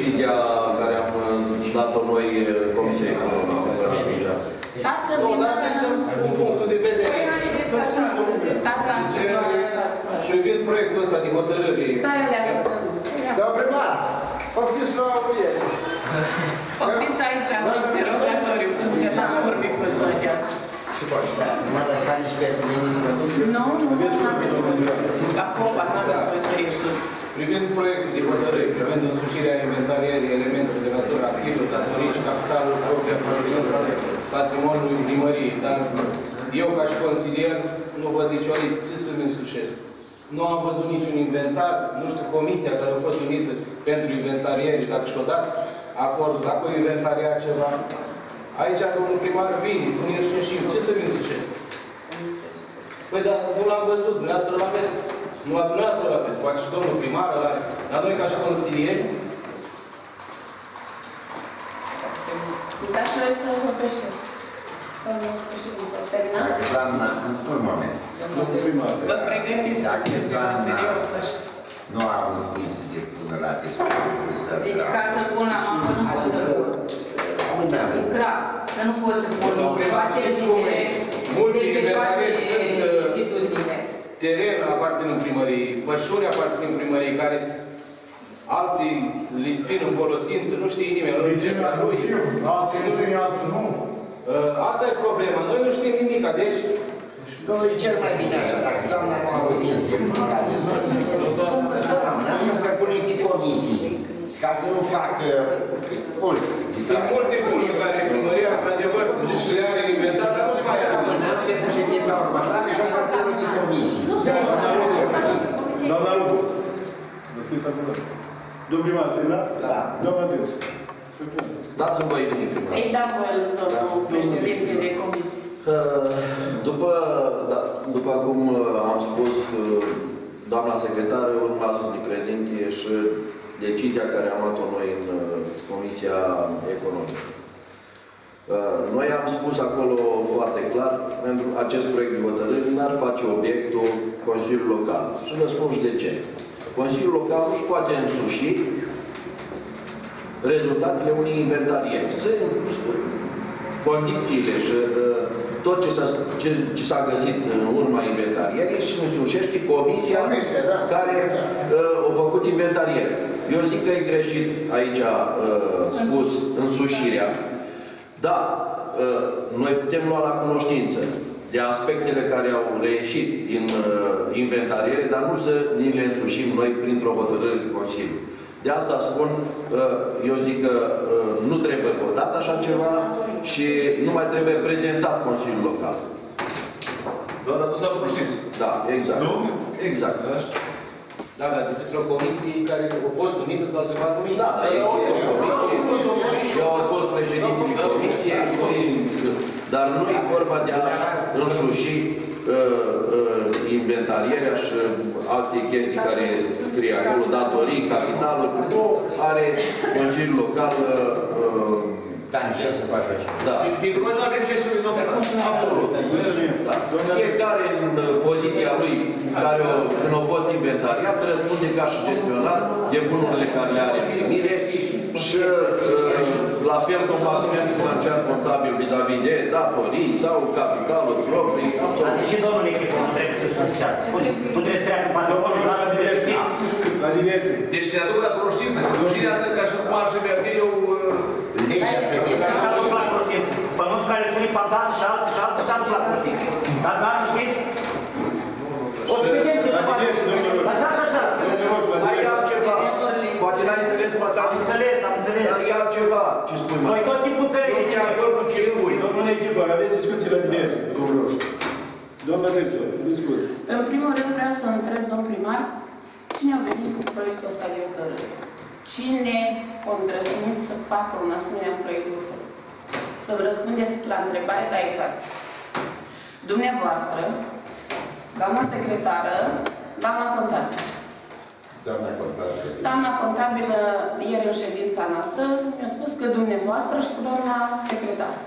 decizia care am dat-o noi Comisiei Economică. Nu, dar sunt punctul de vedere. Și vin proiectul ăsta de hotărâre. Dar primar, poftiți la audiere. Poftiți aici, la interrogatoriu, pentru că n-am vorbit cu zăgeață. Mă lăsa nici pe mine să mă duc? Nu, nu aveți vorbit. Ca popa, nu aveți voi să ieșiți. Privind proiectul de hotărâre, privind însușirea inventarierii elementelor de natură activă, datorii și capitalul propriu al patrimoniului primăriei, dar eu, ca și consilier, nu văd nicio listă. Ce să-mi însușesc? Nu am văzut niciun inventar, nu știu, comisia care a fost unită pentru inventarieri, dacă și-o dat acordul, dacă o inventaria ceva. Aici, domnul primar vine, să ne însușim. Ce să-mi însușesc? Păi, dar nu l-am văzut, dumneavoastră l-aveți. Nu la dumneavoastră l-aveți, poate și domnul primar ăla, dar noi ca și consilieri. Dați noi să vorbește. Doamna, un moment. Vă pregătiți să serios să-și... Nu am avut timp să te pună la dispoziție. Deci ca să pun acum, nu pot să... Clar, că nu pot să pun facilitele de pe toate instituțiile. Teren aparțin în primărie, pășuni aparțin în primărie, care alții le țin în folosință, nu știe nimeni. Alții nu țin, alții nu. Asta e problema, noi nu știm nimic, deci... Domnule, cel mai bine așa, dacă doamna nu a avut timp să te pună la dispoziție, doamna, nu să punem pe comisii, ca să nu facă multe. Sunt multe puncte care primăria, într-adevăr, și le are inventat, dar nu le mai are. Amânați pentru ședința următoare și o să pună pe comisii. Doamna Rubu, deschis acum. Domnul primar, semnat? Da. Doamna Deus. Dați-mi voi bine, primar. Îi dau voi, domnul președinte de comisie. După cum am spus, doamna secretară, urma să ne prezinte și decizia care am luat-o noi în Comisia Economică. Noi am spus acolo foarte clar, pentru acest proiect de hotărâre n-ar face obiectul Consiliului Local. Și vă spun și de ce. Consiliul Local nu-și poate însuși rezultatele unei inventarieri. Condițiile și tot ce s-a găsit în urma inventarierii și însușește comisia care a făcut inventariere. Eu zic că e greșit aici spus însușirea. Da, noi putem lua la cunoștință de aspectele care au reieșit din inventariere, dar nu să ni le însușim noi printr-o hotărâre de Consiliu. De asta spun, eu zic că nu trebuie votat așa ceva și nu mai trebuie prezentat Consiliul Local. Doar adus la cunoștință. Da, exact. Nu? Exact. Da, dar despre o comisie care a fost numită sau se va numi. Da, dar eu am fost președintele comisiei, dar nu e vorba de a însuși inventarierea și alte chestii care scrie acolo, datorii, capitalul, are Consiliul Local. Da, ce să facă așa? Da. Fiindcă noi nu avem gestiune domnule. Absolut. Fiecare în poziția lui, care când a fost inventariat, răspunde ca și gestionar de bunurile care le are primire și la fel compartimentul financiar contabil vis-a-vis de datorii sau capitalul proprii. Și domnul echipă nu trebuie să slușească. Puteți treacă patronul la diverse. Deci te aduc la cunoștință. Slușirea asta ca și cum aș avea eu... Legea prevede. S-a dus la cunoștință. Pământul care ține pantați și altul s-a dus la cunoștință. Dar nu ați știți? O să vedem ce fac. Lăsați așa. Ai altceva. Poate n-ai înțeles, poate am înțeles, am înțeles. Dar e altceva ce spui, mă. Noi tot timpul înțelegem. Eu de acord cu ce spui. Domnule echipă, aveți discuții la diverse. Doamna Dețu, discuți. În primul rând vreau să întreb, domn primar, cine a venit cu proiectul ăsta de hotărâre? Cine a îndrăznit să facă un asemenea proiect de hotărâre? Să vă răspundeți la întrebare, dar exact. Dumneavoastră, doamna secretară, doamna contabilă. Doamna contabilă, ieri în ședința noastră, mi-a spus că dumneavoastră și cu doamna secretară.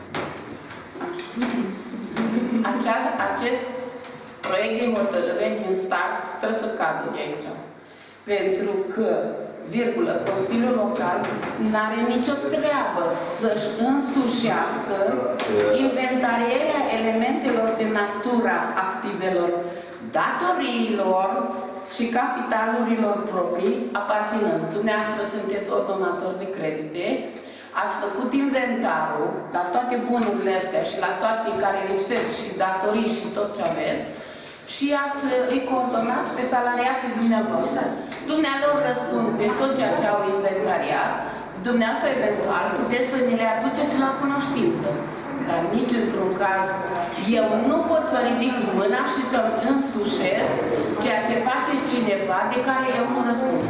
Acest proiect de hotărâre din start trebuie să cadă de aici. Pentru că virgulă, Consiliul Local n-are nicio treabă să-și însușească inventarierea elementelor de natura activelor, datoriilor și capitalurilor proprii aparținând. Dumneavoastră sunteți ordonator de credite, ați făcut inventarul la toate bunurile astea și la toate care lipsesc și datorii și tot ce aveți și îi coordonați pe salariații dumneavoastră. Dumnealor răspund de tot ceea ce au inventariat, dumneavoastră eventual puteți să ne le aduceți la cunoștință. Dar nici într-un caz eu nu pot să ridic mâna și să-mi însușesc ceea ce face cineva de care eu nu răspund.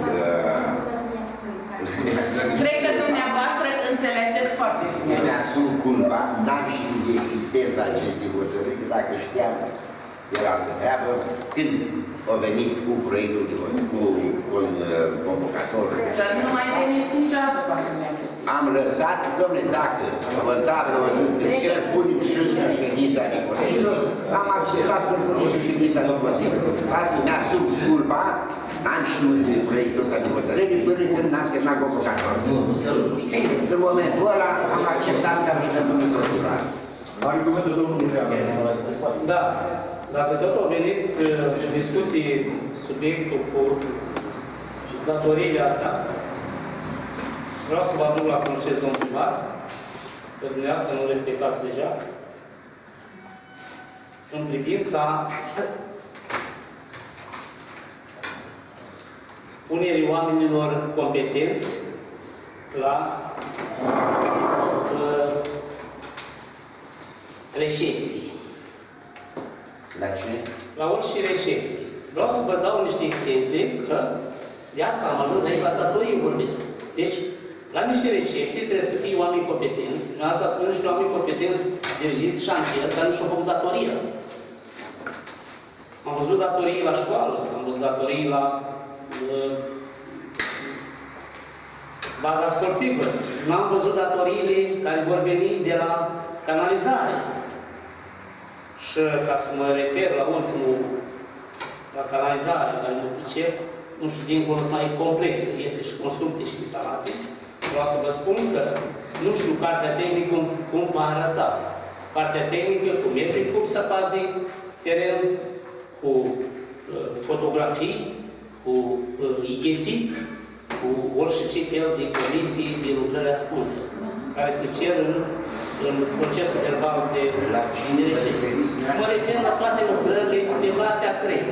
Cred că dumneavoastră înțelegeți foarte bine. Mi-asum culpa, n-am știut de existența acestei hotărâri, că dacă știam, era altă treabă, când a venit cu proiectul de cu un convocator. Să nu mai veniți niciodată cu asemenea chestii. Am lăsat, dom'le, dacă contabilul a zis că să punem și ședința de Consiliu, am acceptat să punem și ședința de Consiliu. Asta mi-asum culpa, n-am știut de proiectul ăsta de hotărâre până când n-am semnat convocator. Și în momentul ăla am acceptat ca să dăm în procurare. Argumentul domnului Leana. Da. Dacă tot au venit în discuții subiectul cu datoriile astea, vreau să vă aduc la cunoștință, domnul primar, că dumneavoastră nu respectați deja, în privința punerii oamenilor competenți la recepții. La ce? La orice recepție. Vreau să vă dau niște exemple, că de asta am ajuns aici la datorii vorbesc. Deci, la niște recepții trebuie să fie oameni competenți. În asta spun și oameni competenți dirigiți șantier, dar nu și-au făcut datoria. Am văzut datorii la școală, am văzut datorii la baza sportivă. Nu am văzut datoriile care vor veni de la canalizare. Și ca să mă refer la ultimul, la canalizare, care mă pricep, nu știu, dincolo sunt mai complexe, este și construcție și instalații, vreau să vă spun că nu știu partea tehnică cum va arăta. Partea tehnică cu metri cub săpați de teren, cu fotografii, cu IGESI, cu orice ce fel de comisii de lucrări ascunsă, care se cer în procesul verbal de recepție. Mă refer la toate lucrările de clase a 3.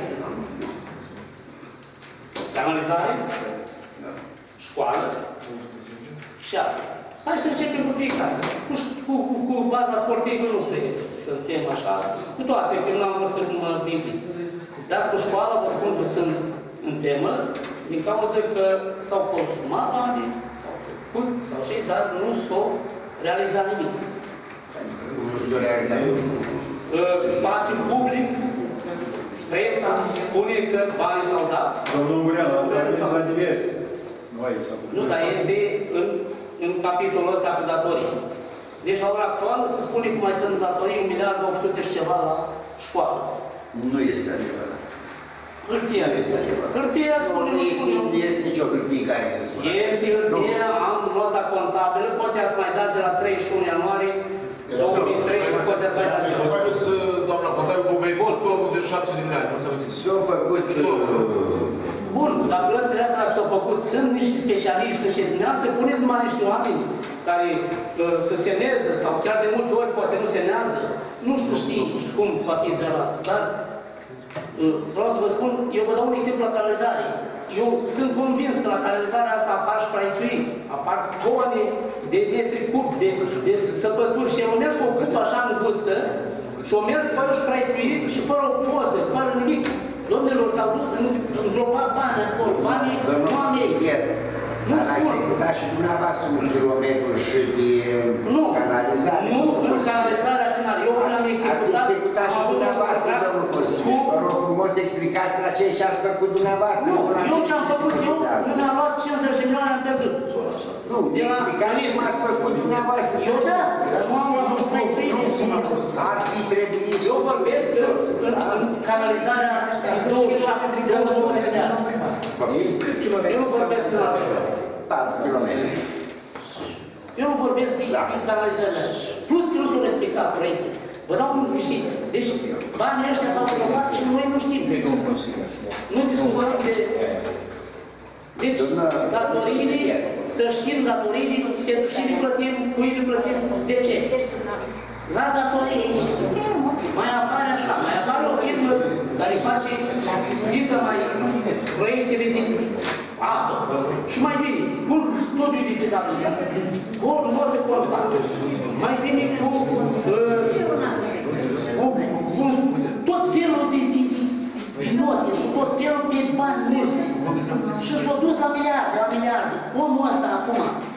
Canalizare, școală și asta. Hai să începem cu fiecare. Cu baza sportivă nu cred că suntem așa, cu toate, că nu am vrut să mă bimbit. Dar cu școala vă spun că sunt în temă, din cauza că s-au consumat bani, s-au făcut, sau ce, dar nu s-au realizat nimic. Nu s-a realizat nimic. Spațiul public, presa spune că banii s-au dat. Domnul Ungureanu, asta la diverse. Nu, dar este în capitolul ăsta cu datorii. Deci la ora actuală se spune că mai sunt datorii 1.800.000 și ceva la școală. Nu este adevărat. Hârtia spune. Hârtia spune, nu spune. Nu este nicio hârtie care să spună. Este hârtia, am nota contabilă, poate ați mai dat de la 31 ianuarie 2013, poate ați mai dat. Doamna contabil, cu Beivon și totul de 7 dimineața. S-au făcut... Bun, dar plățile astea care s-au făcut, sunt niște specialiști și dumneavoastră puneți numai niște oameni care să semneze sau chiar de multe ori poate nu semnează. Nu se știe cum va fi treaba asta, dar vreau să vă spun, eu vă dau un exemplu la canalizare. Eu sunt convins că la canalizarea asta apar și praituiri, apar tone de metri cub, de săpături și eu mers cu o cupă așa îngustă și o mers fără și praituiri și fără o poză, fără nimic. Domnilor, s-au înglobat bani acolo, banii nu am ei. Dar ați executat și dumneavoastră un kilometru și de canalizare? Nu, în canalizarea finală. Eu am executat... Ați executat și dumneavoastră, domnul consilier. Vă rog frumos, explicați la ceea ce ați făcut dumneavoastră. Nu, eu ce am făcut eu, nu mi-am luat 50 de milioane, am pierdut. Nu, explicați cum ați făcut dumneavoastră. Eu da, dar nu am ajuns prea ar fi trebuit să... Eu vorbesc în canalizarea din 27 de miliarde. Câți kilometri? Eu nu vorbesc în altceva. 4 kilometri. Eu nu vorbesc din canalizarea asta. Plus că nu s-au respectat proiectele. Vă dau un știi. Deci banii ăștia s-au aprobat și noi nu știm. Nu discutăm de... Deci, datoriile, să știm datoriile, pentru și le plătim, cui le plătim, de ce? La datorii, mai apare așa, mai apare o firmă care face, știți mai proiectele din apă și mai vine cu studiul de fezabilitate, cu o notă constantă, mai vine cu tot felul de note și tot felul de bani mulți. Și s-au dus la miliarde, la miliarde. Omul ăsta acum.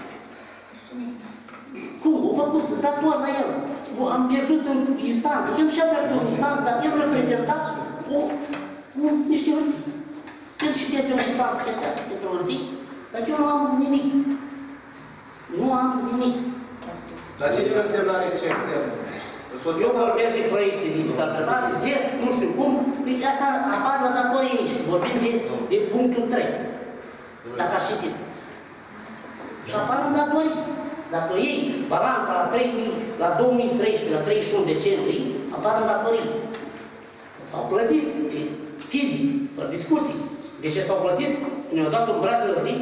Cum? O făcut, îți dator la el. Am pierdut în instanță. El și-a pierdut în instanță, dar el reprezenta niște hârtii. El și pierde în instanță chestia asta pentru hârtii, dar eu nu am nimic. Nu am nimic. Dar ce din însemnare ce Eu vorbesc de proiecte din salvătate, ZES, nu știu cum, deci asta apar la datorii aici. Vorbim de punctul 3. Dacă aș citit. Și apar în datorii. Dacă ei balanța la 2013, la 31 decembrie, apar în datorii. S-au plătit fizic, fără discuții. De ce s-au plătit? Ne-au dat un braț de hârtii.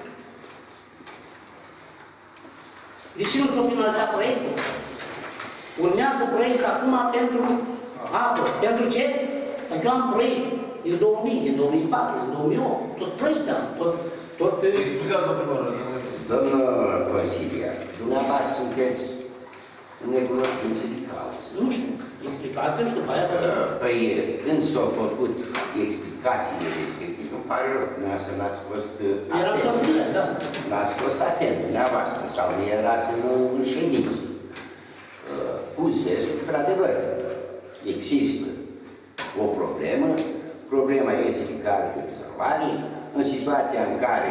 Deși nu s-au finalizat proiectul? Urmează proiect acum pentru apă. Pentru ce? Pentru că am proiect din 2000, din 2004, din 2008. Tot proiectul, tot... Explicați, domnul primar. Domnul consilier, dumneavoastră sunteți în necunoștință de cauză. Nu știu. Explicați, nu știu, pe aia... Păi, când s-au făcut explicațiile respective, îmi pare rău, dumneavoastră n-ați fost atent. Era consilier, da. N-ați fost atent, dumneavoastră, sau nu erați în ședință. Cu ZES-ul, într-adevăr, există o problemă, problema este pe care de rezolvare, în situația în care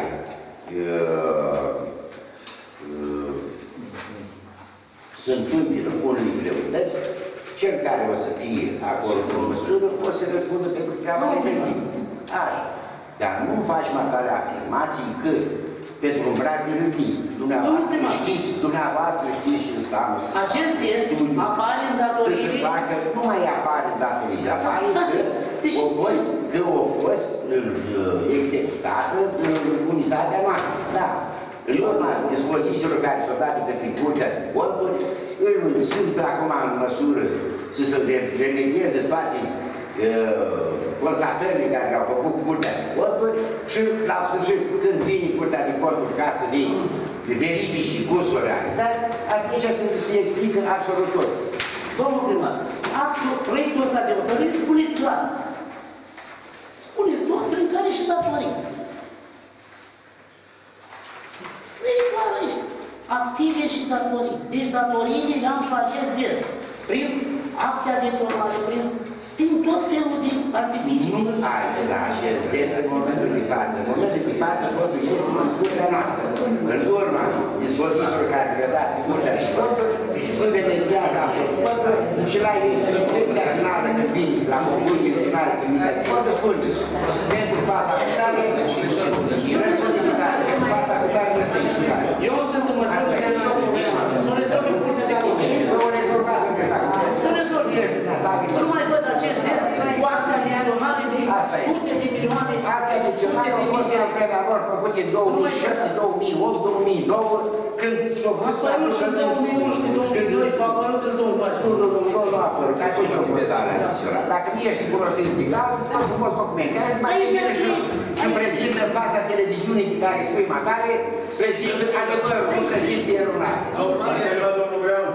se întâmplă unele greutăți, cel care o să fie acolo cu măsură, o să răspundă pentru treaba respectivă. Așa. Dar nu faci măcar afirmații că pentru un braț de hârtii, dumneavoastră știți și înseamnă acest ZES apare în datorii. Să se facă, nu mai apare în datorii, apare că a fost executată unitatea noastră. Da. În urma dispozițiilor care s-au dat de către Curtea de Conturi, sunt acum în măsură să se remedieze toate constatările care le-au făcut Curtea de Conturi și la sfârșit, când vine Curtea de Conturi ca să verifice cum s-o realizat, atunci se explică absolut tot. Domnul primar, proiectul ăsta de hotărâre spune clar. Spune tot prin care și datorii. Scrie clar aici. Active și datorii. Deci datoriile le-am și la acest ZES. Prin acte adiționale, prin tot felul de artificii. Nu ai de la acest ZES în momentul de față. În momentul de față, totul este în curtea noastră. În urma dispozițiilor care se dat în curtea de Conturi, se remediază absolut totul și la inspecția finală când vine, la concluziile finale când vine de Conturi, spune pentru fata cu tare, răsfătificare, pentru fata cu tare, răsfătificare. Eu nu sunt în măsură să rezolv problema. Să rezolv în curtea de Conturi. Nu o rezolvat în curtea de Conturi. Să rezolv. Să nu mai văd acest ZES cu acte adiționale de sute de milioane. Acte adiționale au fost la prevalori făcute în 2007, 2008, 2009, când s-au pus să aducă în 2011, 2012, acolo nu trebuie să mă faci. Nu a apărut, atunci au fost ale adiționale. Dacă nu ești cunoștință de cauză, nu frumos documentează, și prezintă în fața televiziunii pe care spui matare, prezintă adevărul, nu prezintă erunare. Domnul Brean,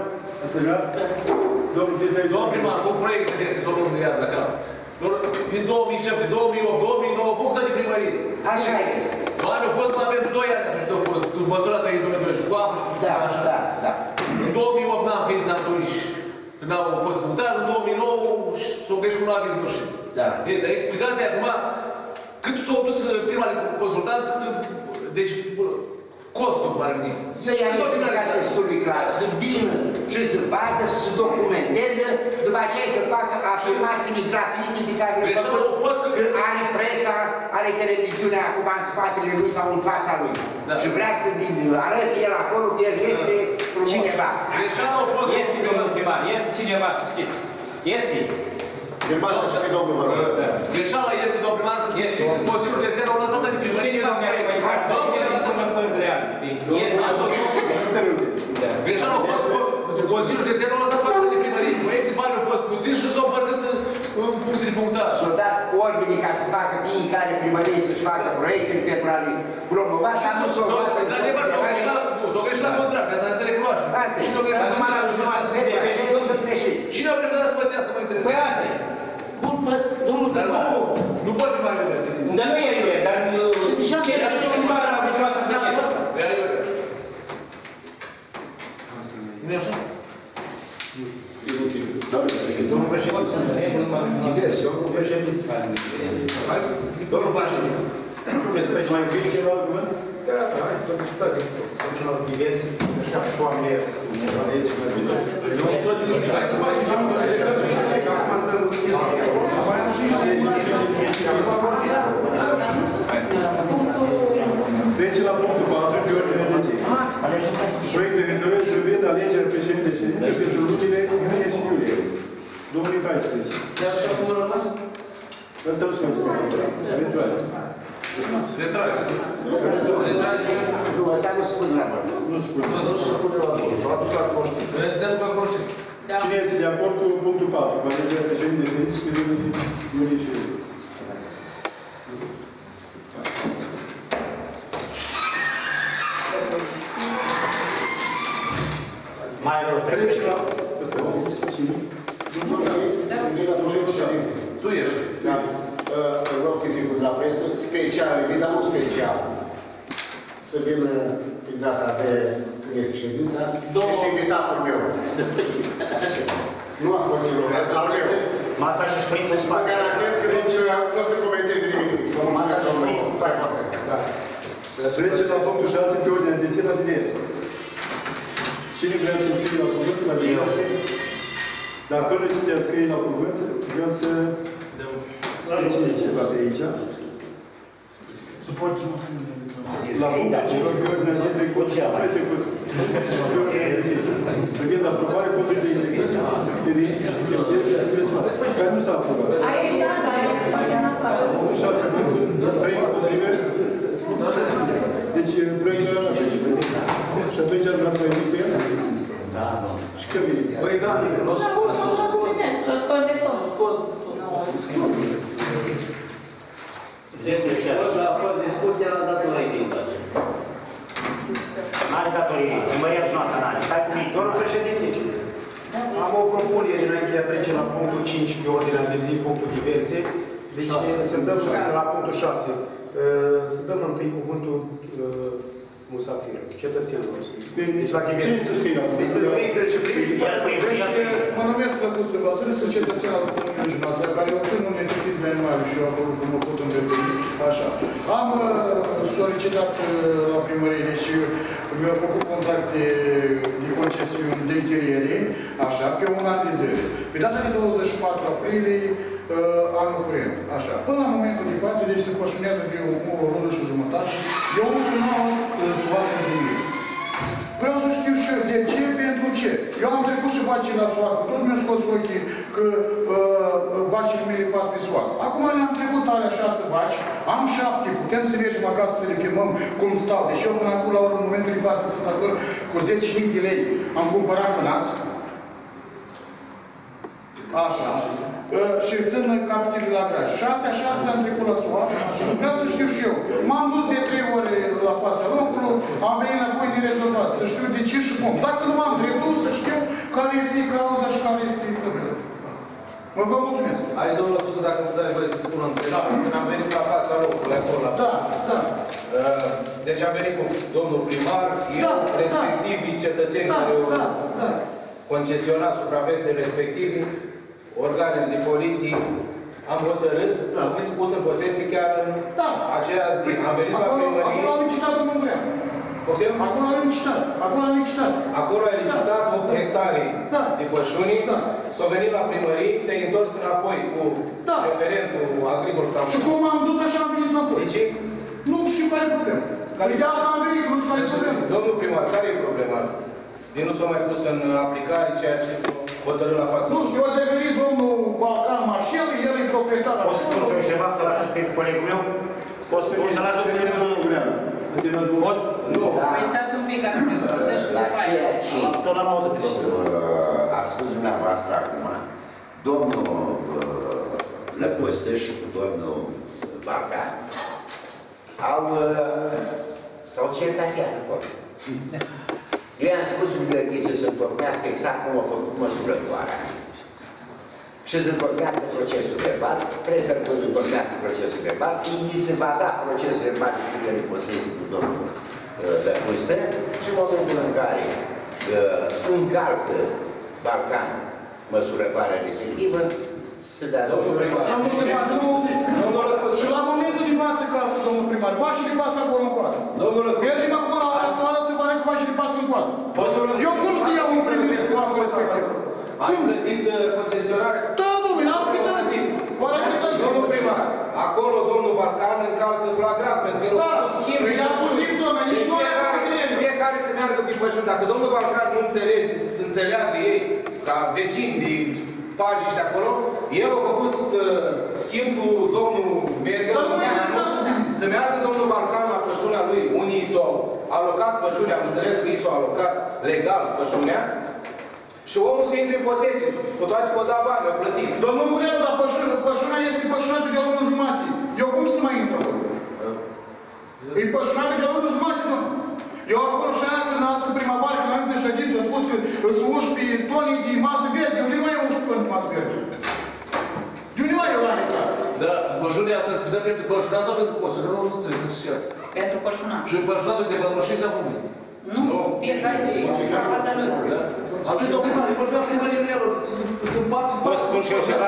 domnul primar, cu proiecte trebuie să s-o luăm de iar de acela. Din 2007, 2008, 2009, au făcut de primărie. Așa este. Banii au fost mai pentru 2 ani atunci au fost măsurat aici 2002 și cu apă și cu așa. Da. În 2008 n-am venit la turiști. Când au fost mutați, în 2009 s-au greșit cu un aviz, nu știu. Da. Dar explicația acum, cât s-au dus firma de consultanță, deci costul pare mie. Eu i-am explicat destul de clar. Să vină și să vadă, să se documenteze, după aceea să facă afirmațiile gratuite pe care le făcut, că are presa, are televiziunea acum în spatele lui sau în fața lui. Și vrea să arăte el acolo că el este cineva. Este, domnul primar, este cineva, să știți. Este. Firmați așa că domnul vă rog. Greșeala este, domnul primar, Consiliul Județean au lăsat în primărie. Cine domnul primar? Asta este răspuns real. Este greșeala a fost Consiliul Județean au lăsat față de primărie. Proiecte bani au fost puțini și s-au împărțit în funcție de punctare. S-au dat ordine ca să facă fiecare primărie să-și facă proiectele pentru a le promova și a nu s-o facă. S-au greșit la contract, asta se recunoaște. Asta e. Cine a greșit la să plătească, mă interesează. Păi asta e. Domnul primar. Nu vorbim mai repede. Dar nu e iurea, dar ce mare a făcut așa pe mine? Nu e așa? Domnul președinte, domnul președinte. Domnul președinte. Să mai scrie ceva argument? Gata, hai să discutăm. Continuăm diverse, așa, și oamenii ăsta. Hai să facem Trece la punctul 4 pe ordine de zi. Proiect de hotărâre privind alegerea președintelui de ședință pentru lunile iunie și iulie 2014. Dar și acum rămas? Asta nu sunt eventual. Retrage. Nu, ăsta nu spune la bani. Nu spune. S-a dus la conștiință. Cine este de acord cu punctul 4, cu alegerea președintelui de ședință pentru lunile iunie și iulie? Mai rău, Trece la... Ăsta, cine? Vin la proiectul de ședință. Tu ești. Da. Rog criticul de la presă, special, dar nu special. Să vină pe data de când este ședința. Ești invitatul meu. Nu a fost al meu. Masa și șpriț în Vă spate. garantez că nu o să comenteze nimic. Masa și șpriț în spate. Trece la punctul 6 pe ordinea de zi la diverse. Cine vrea să scrie la cuvânt la diverse? Dacă nu știa scrie la cuvânt, vreau să trece ceva pe aici. La punctul 5 pe ordinea zi trecut, privind la aprobare codului de execuție care nu s-a aprobat. Aici, da, dar e foarte în afară. 3 împotrive. Deci, proiectul ăla așa. Și atunci ar vrea să mai pe el? Da, nu. Și că veniți? Băi, da, l-o scos, l-o scos. L-o scos de tot. A fost discuția la datorii din place. N-are datorii. Primăria și noastră n-are. Stai cu mine. Domnul președinte, am o propunere înainte de a trece la punctul 5 pe ordinea de zi, punctul diverse. Deci să dăm la punctul 6. Să dăm întâi cuvântul musafir, cetățenilor. Deci la diverse. Cine să scrie la Deci să scrie de ce Mă numesc Lăgustă Vasile, sunt cetățean al Comunei noastre, care obțin un efectiv de anual și eu acolo cum mă pot întreține. Așa. Am solicitat la primărie, deci mi-au făcut contract de concesiuni de închiriere, așa, pe un an de zile. Pe data de 24 aprilie, anul curent. Așa. Până la momentul de față, deci se pășunează de o lună și jumătate. Eu încă nu am soartă de nimic. Vreau să știu și eu de ce, pentru ce. Eu am trecut și vacii la soartă, tot mi-a scos ochii că vacile mele pas pe soartă. Acum le-am trecut alea 6 vaci, am 7, putem să mergem acasă să le filmăm cum stau. Deci eu până acum, la urmă, în momentul de față, sunt acolo cu 10.000 de lei. Am cumpărat fânați. Așa. Și țin capitele la graj. Și astea 6 le-am trecut la soartă. Vreau să știu și eu. M-am dus de 3 ore la fața locului, am venit înapoi de rezolvat. Să știu de ce și cum. Dacă nu m-am redus, să știu care este cauza și care este problema. Vă mulțumesc. Hai, domnul Tusă, dacă nu dai voie să spun o întrebare. Când am venit la fața locului, acolo la... Da, da. Deci am venit cu domnul primar, eu, respectivii cetățeni care au concesionat suprafețele respective, organele de poliție, am hotărât să fiți pus în posesie chiar în aceea zi. Am venit la primărie. Acolo am licitat în Umbrean. Poftim? Acolo am licitat. Acolo ai licitat 8 hectare de pășuni, s-au venit la primărie, te-ai întors înapoi cu referentul agricol sau... Și cum am dus așa am venit înapoi. De ce? Nu știu care e problema. De asta am venit, nu știu care e problema. Domnul primar, care e problema? De nu s-a mai pus în aplicare ceea ce s-a hotărât la față? Nu știu, a devenit domnul Balcan Marșel, el e proprietar. Poți să spun ceva să-l ajut pe colegul meu? Poți să-l ajut pe domnul Gureanu? Pot? Nu. Păi stați un pic, ca să ne ascultă și după aia. Tot am auzit. A spus dumneavoastră acum, domnul Lăpăstăș cu domnul Barca s-au certat chiar acolo. Eu i-am spus lui Gheorghe să se întornească exact cum a făcut măsurătoarea și să întornească procesul verbal, trebuie să întornească procesul verbal, îi se va da procesul verbal de primele posesii cu domnul Lăpăstă și în momentul în care încalcă Balcan măsurătoarea respectivă, să dea domnul primar. Și la momentul de față, ca domnul primar, vașii de pasă acolo în coadă. Mergem acum la ora soară să vă arăt că vașii de pasă în coadă. Eu cum să iau un primire cu actul respectiv? Ai plătit concesionare? Da, domnule, am plătit. Domnul primar, acolo domnul Balcan încalcă flagrant, pentru că el a făcut schimb. I-am pus timp, domnule, nici nu are fiecare să meargă pe pășuni. Dacă domnul Balcan nu înțelege, să înțeleagă ei, ca vecini de pagini de acolo, el a făcut schimb cu domnul Mergel, să meargă domnul Balcan la pășunea lui, unii s-au alocat pășunea, am înțeles că i s-au alocat legal pășunea, și omul se intre în posesie, cu toate că o da bani, o plătit. Domnul Mureanu, dar pășuna este pășunată de o lună jumate. Eu cum să mai intru acolo? E pășunată de o lună jumate, domnule. Eu acolo și aia când a spus primăvară, când am venit în ședință, a spus că îți 11 toni de masă verde. De unde mai e 11 toni de masă verde? De unde mai e la hectar? Da, pășunea asta se dă pentru pășuna sau pentru pășuna? Nu înțeleg, nu știu. Pentru pășuna. Și pășunatul de pămâșința cum e? Nu, fiecare de fața lui. Atunci, domnul primar, e pășuna primării lui Iară. Sunt pați. Poți spun și eu ceva?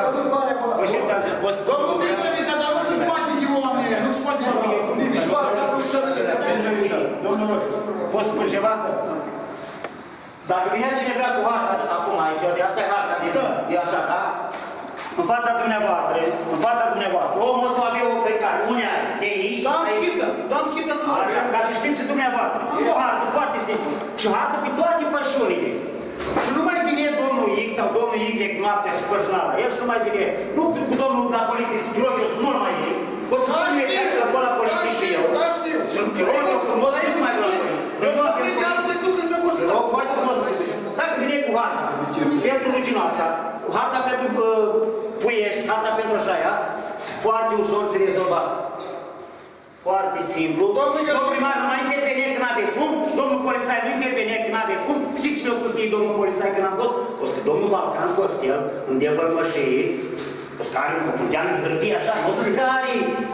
Domnul Bistrovița, dar nu se poate de oameni ăia, nu se poate de oameni. Nici măcar nu știu. Domnul Roșu, poți spun ceva? Dacă vinea cineva cu harta acum aici, asta e harta, e așa, da? În fața dumneavoastră, omul ăsta avea 8 hectare, unde are? De aici? Da, am schiță. Ca să știți și dumneavoastră. O hartă foarte simplă. Și hartă pe toate pășunile. Și nu mai vine domnul X sau domnul Y noaptea și pășunala. El și nu mai vine. Nu cu domnul la poliție să rog eu să nu-l mai iei. Pot să spun eu că la poliție și eu. Da, știu. Sunt eu frumos, nu mai vreau la poliție. Eu s-am prinde anul trecut când mi-a costat. Eu foarte frumos. Dacă vine cu harta, pentru luginoasa, harta pentru puiești, harta pentru așa, foarte ușor se rezolvat. Foarte simplu. Domnul primar nu mai intervine când n-ave cum, domnul polițai nu intervine când n-ave cum. Știți cine a spus mie domnul polițai când am fost? O să domnul Balcan Costel, în devălmășie, o să care un geam de hârtie așa, o să scare...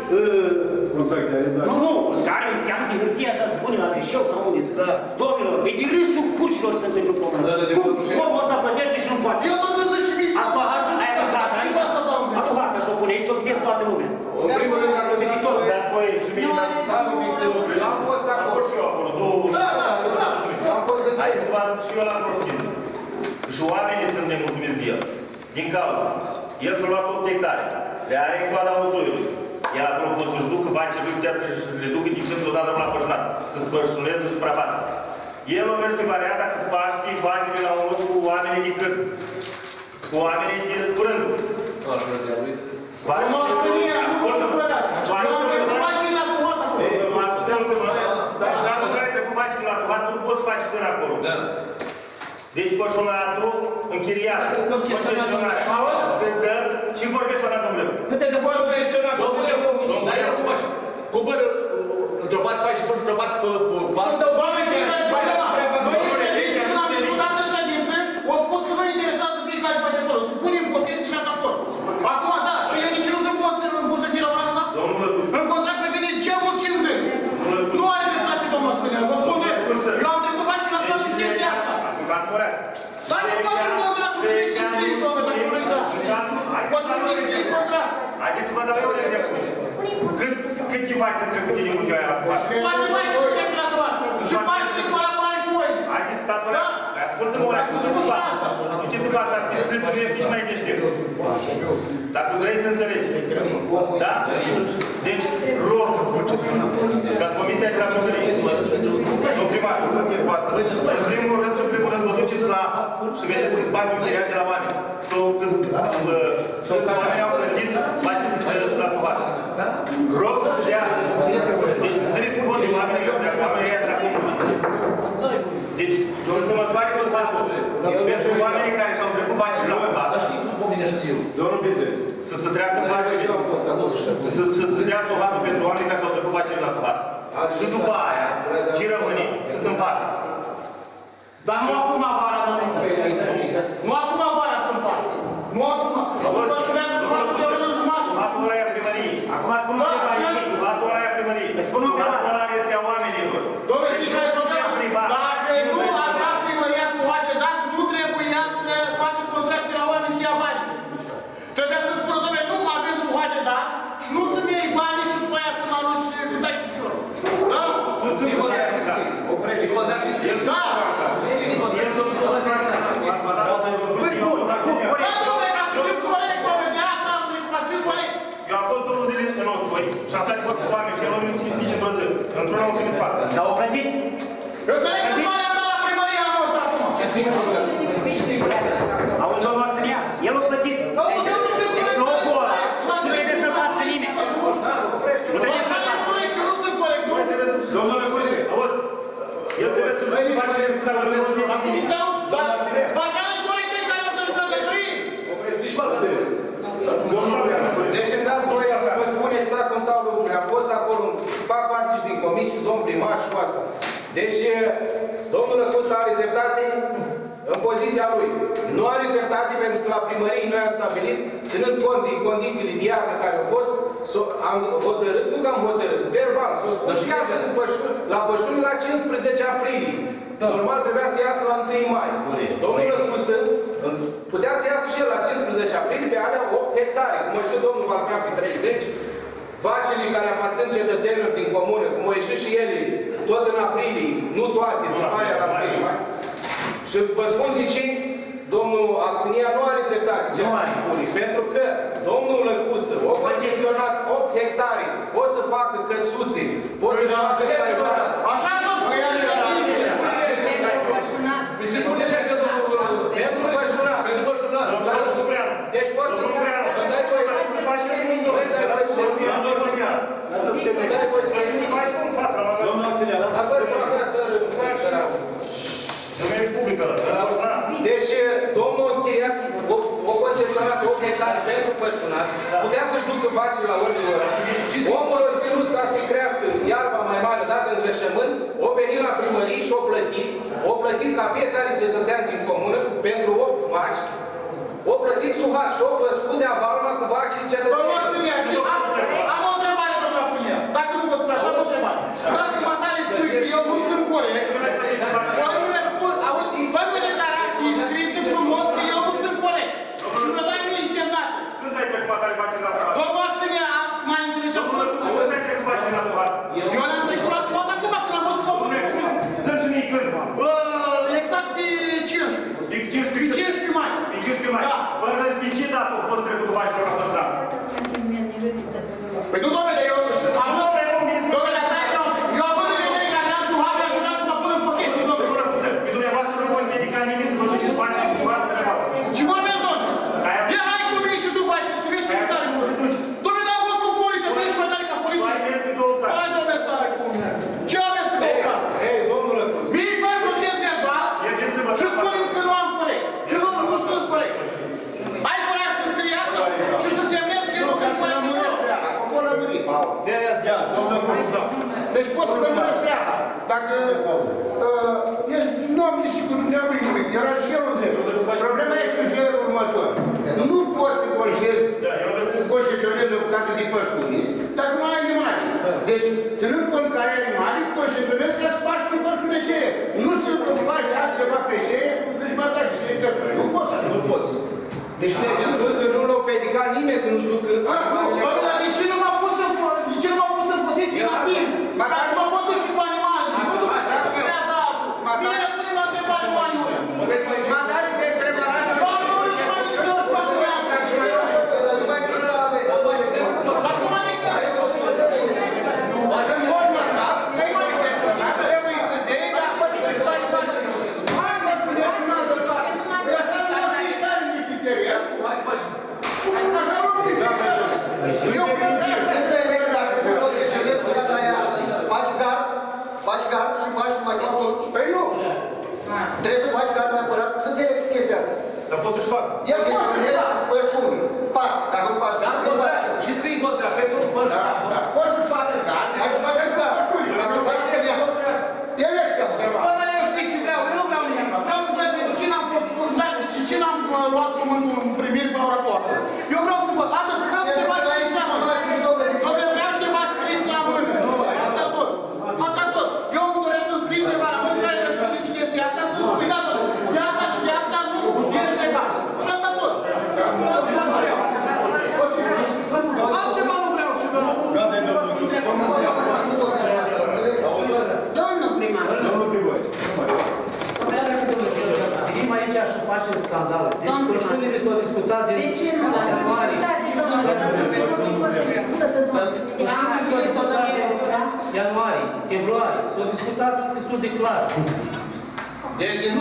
Nu, o să care un geam de hârtie așa, să pune la trișeu sau unde să... Domnilor, e de râsul curcilor să pentru pământ. Omul ăsta plătește și nu poate. Eu tot însă și mii. Asta harta, aia e harta, aici. Adu harta și o pune aici, să o vedeți toată lumea. În primul rând, dacă Visitor, dar voi și mine, am fost acolo și eu acolo. Da. Am fost în haideți-vă și eu la conștiință. Și oamenii sunt nemulțumiți de el. Din cauza. El și-a luat 8 hectare. Le are în coada uzuiului. El acolo pot să-și ducă bani ce lui putea să le ducă din când odată la pășunat. Să-ți pășuneze suprafață. El o merge pe varianta cu Paștii, bacile la un loc cu oamenii de cât. Cu oamenii de curând. Așa de-a lui. Dacă care trecut vacile la fumat, nu poți face până acolo. Deci pășunatul închiriat, concesionar, se dă și vorbește la domnule. Uite că poate concesionar, domnule, dar el cum faci? Cumpără, într-o parte faci și faci într-o parte pe parte. Doamne, și care e problema? Noi în ședință, când am discutat în ședință, au spus că nu interesează fiecare face acolo. Să punem posesie și atât acolo. Acum, da, și el nici nu se poate posesi la ora asta? În contract prevede cel mult 5 zile. Nu are dreptate, domnul Axelian, vă spun drept. Eu am trecut faci la toată chestia asta. Ascultați-mă rea. Dar nu poate în contract, nu se scrie, doamne, dacă nu uitați. Poate nu se scrie contract. Haideți-vă, dar eu de exemplu. Cât te faci să trecute din muncea aia la fumat? Poate mai și câte la soartă. Și faci de colaborare cu voi. Haideți, stați ăla. Ascultă-mă ăla, știți-vă asta, știți-vă că ești mai deștept. Dacă vrei să înțelegi. Da? Deci, rog, ca Comisia de la Primărie, domnul primar, în primul rând și în primul rând vă duceți la și vedeți câți bani închiriat de la oameni. Sau câți oameni au plătit, faceți la subat. Rog să se dea. Deci, țineți cont de oamenii ăștia, oamenii ăia se acum. Deci, să se măsoare subatul. Pentru oamenii care și-au trecut bacile la subat. Domnul Bizes. Să se treacă bacile. Să se dea subatul pentru oamenii care și-au trecut bacile la subat. Și după aia, ce rămâne, să se împartă. Dar nu acum vara, domnule. Nu acum vara să împartă. Nu acum. Să pășurează subatul de oră jumătate. Subatul ăla e a primăriei. Acum spun un întrebare. Subatul ăla e a primăriei. Subatul ăla este a oamenilor. Domnule, știi care e problema? Dacă nu avea primăria să o face, dar nu trebuia să facă contracte la oameni să ia bani. Trebuia să spună, domnule, nu avem să o face, da? Și nu să-mi iei banii și după aia să mă aluși cu tai cu piciorul. Da? Nu sunt nicodat și stai. Oprește. Nicodat și stai. Da! Păi bun, corect. Da, domnule, ca să fiu corect, domnule, de asta am trecut, ca să fiu corect. Eu am fost 2 zile în Osoi și am stat cu oameni și el nu nici într-o zi. Într-una au trimis față. Dar o plătit? Eu înțeleg că banii am dat la primăria anul ăsta acum. Auzi, domnul Axelian, el a plătit. Deci locul ăla nu trebuie să-l pască nimeni. Nu trebuie să-l pască. Eu nu sunt corect, nu? Domnule Cuște, auzi, el trebuie să-l face să la vorbesc cu activit. Dacă ăla e corect, e care o să-l dăm de trăit. Nici mă de Deci îmi dați voie să vă spun exact cum stau lucrurile. Am fost acolo, fac parte și din comisii, cu domnul primar și cu asta. Deci, domnul Lăcusta are dreptate în poziția lui. Nu are dreptate pentru că la primărie noi am stabilit, ținând cont din condițiile de iarnă care au fost, am hotărât, nu că am hotărât, verbal, s-o spus și iasă la Pășuni la 15 aprilie. Normal trebuia să iasă la 1 mai. Domnul Lăcustă putea să iasă și el la 15 aprilie pe alea 8 hectare, cum a ieșit domnul Valcan pe 30, vacile care aparțin cetățenilor din comună, cum au ieșit și ele, tot în aprilie, nu toate, din mai la aprilie. Și vă spun de ce domnul Axenia nu are dreptate ce spune. Pentru că domnul Lăcustă a concesionat 8 hectare, pot să facă căsuțe, pot să facă staiuare. Așa s-a spus pentru pășunat. Pentru pășunat. Deci poți să dai voie să faci și un domnul. Domnul Axelian, a fost acasă deci, domnul închiriat o concesionat 8 hectare pentru pășunat, putea să-și ducă vacile la orice oră. Omul a ținut ca să-i crească iarba mai mare dată în greșământ, o venit la primărie și o plătit ca fiecare cetățean din comună pentru 8 vaci, o plătit suhat și o păscut de avalma cu vacile cetățenii. Domnul Axelian, am o întrebare, domnul Axelian. Dacă nu vă spuneați, am o întrebare. Dacă matale spui că eu nu sunt corect, voi nu răspund, auzi, fă-mi o declarație scrisă frumos că eu nu sunt corect. Și mi-o dai mie semnată. Când ai trecut matale vacile la subat? Domnul Axelian, mai înțelegea frumos? Când ai trecut vacile la subat? Eu le-am trecut la subat acum, când am fost cu copul. Dă-mi și mie când? Exact pe 15. Pe 15 mai. Pe 15 mai? Da. Până pe ce dată au fost trecutul vacile la pășunat? Păi nu, domnule, eu domnule, asta e așa. Eu având în vedere că aveam suhat, aș vrea să mă pun în posesie, domnule. Pe dumneavoastră nu voi medica nimic să vă duceți vacile cu suhat pe dumneavoastră. Ce vorbesc, domnule? Ia hai cu mine și tu faci să vezi ce stare cu mine. Domnule, dar am fost cu poliția, tu ești mai tare ca poliția. Hai, domnule, stai cu mine. Ce aveți pe două? Hei, domnule, mie fai proces verbal și spune că nu am corect. Că nu sunt corect. Ai curaj să scrii asta și să semnezi că eu nu sunt corect. Deci poți să rămâneți treaba. Dacă nu am nici cu dumneavoastră nimic, era și eu unde. Problema este în felul următor. Nu poți să concesionezi o bucată de pășuni dacă nu ai animale. Deci, ținând cont că ai animale, concesionezi ca să faci pe pășune și e. Nu să faci altceva pe șeie, deci mă dați și căsuri. Nu poți așa. Nu poți. Deci te-ai spus că nu l-au predicat nimeni să nu știu că... Doamne, dar de ce nu m-a pus în poziție la timp? Ca să mă pot duc și cu animale. nu mai ură. Măcar că e preparat. Acum adică, în mod normal, că e mai personal, trebuie să dei, dar poate că își faci față. Hai, mă spune și un altă parte. Păi așa nu mă fiecare niște terier. Așa nu mă fiecare. Eu cred că se înțeleg dacă tu profesionist cu data aia faci gard și faci mai toată. Păi nu. Trebuie să faci gard neapărat, să înțelegi chestia asta. Dar poți să-și facă. El poate să facă pășuni, pas, dacă nu pas. Și scrii contra, pentru pășuni. Da, poți să facă gard, hai să facă gard, pășuni, dar să facă gard. El e să se facă. Bă, eu știu ce vreau, eu nu vreau nimic. Vreau să văd cine am fost, cine am luat cuvântul în primiri pe la raport. Eu vreau să văd, atât, vreau ceva scris la mână. Doamne, vreau ceva scris la mână. Atât tot. Atât tot. Eu îmi doresc să scriu ceva la mână care răspunde chestia asta, să spui, da, de asta și de asta nu ești legal. Și atât tot. Altceva nu vreau. Altceva nu vreau și vreau. Domnul primar. Venim aici și facem scandal. Deci pășunile s-au discutat din ianuarie. Ianuarie, februarie, s-au discutat destul de clar. Deci din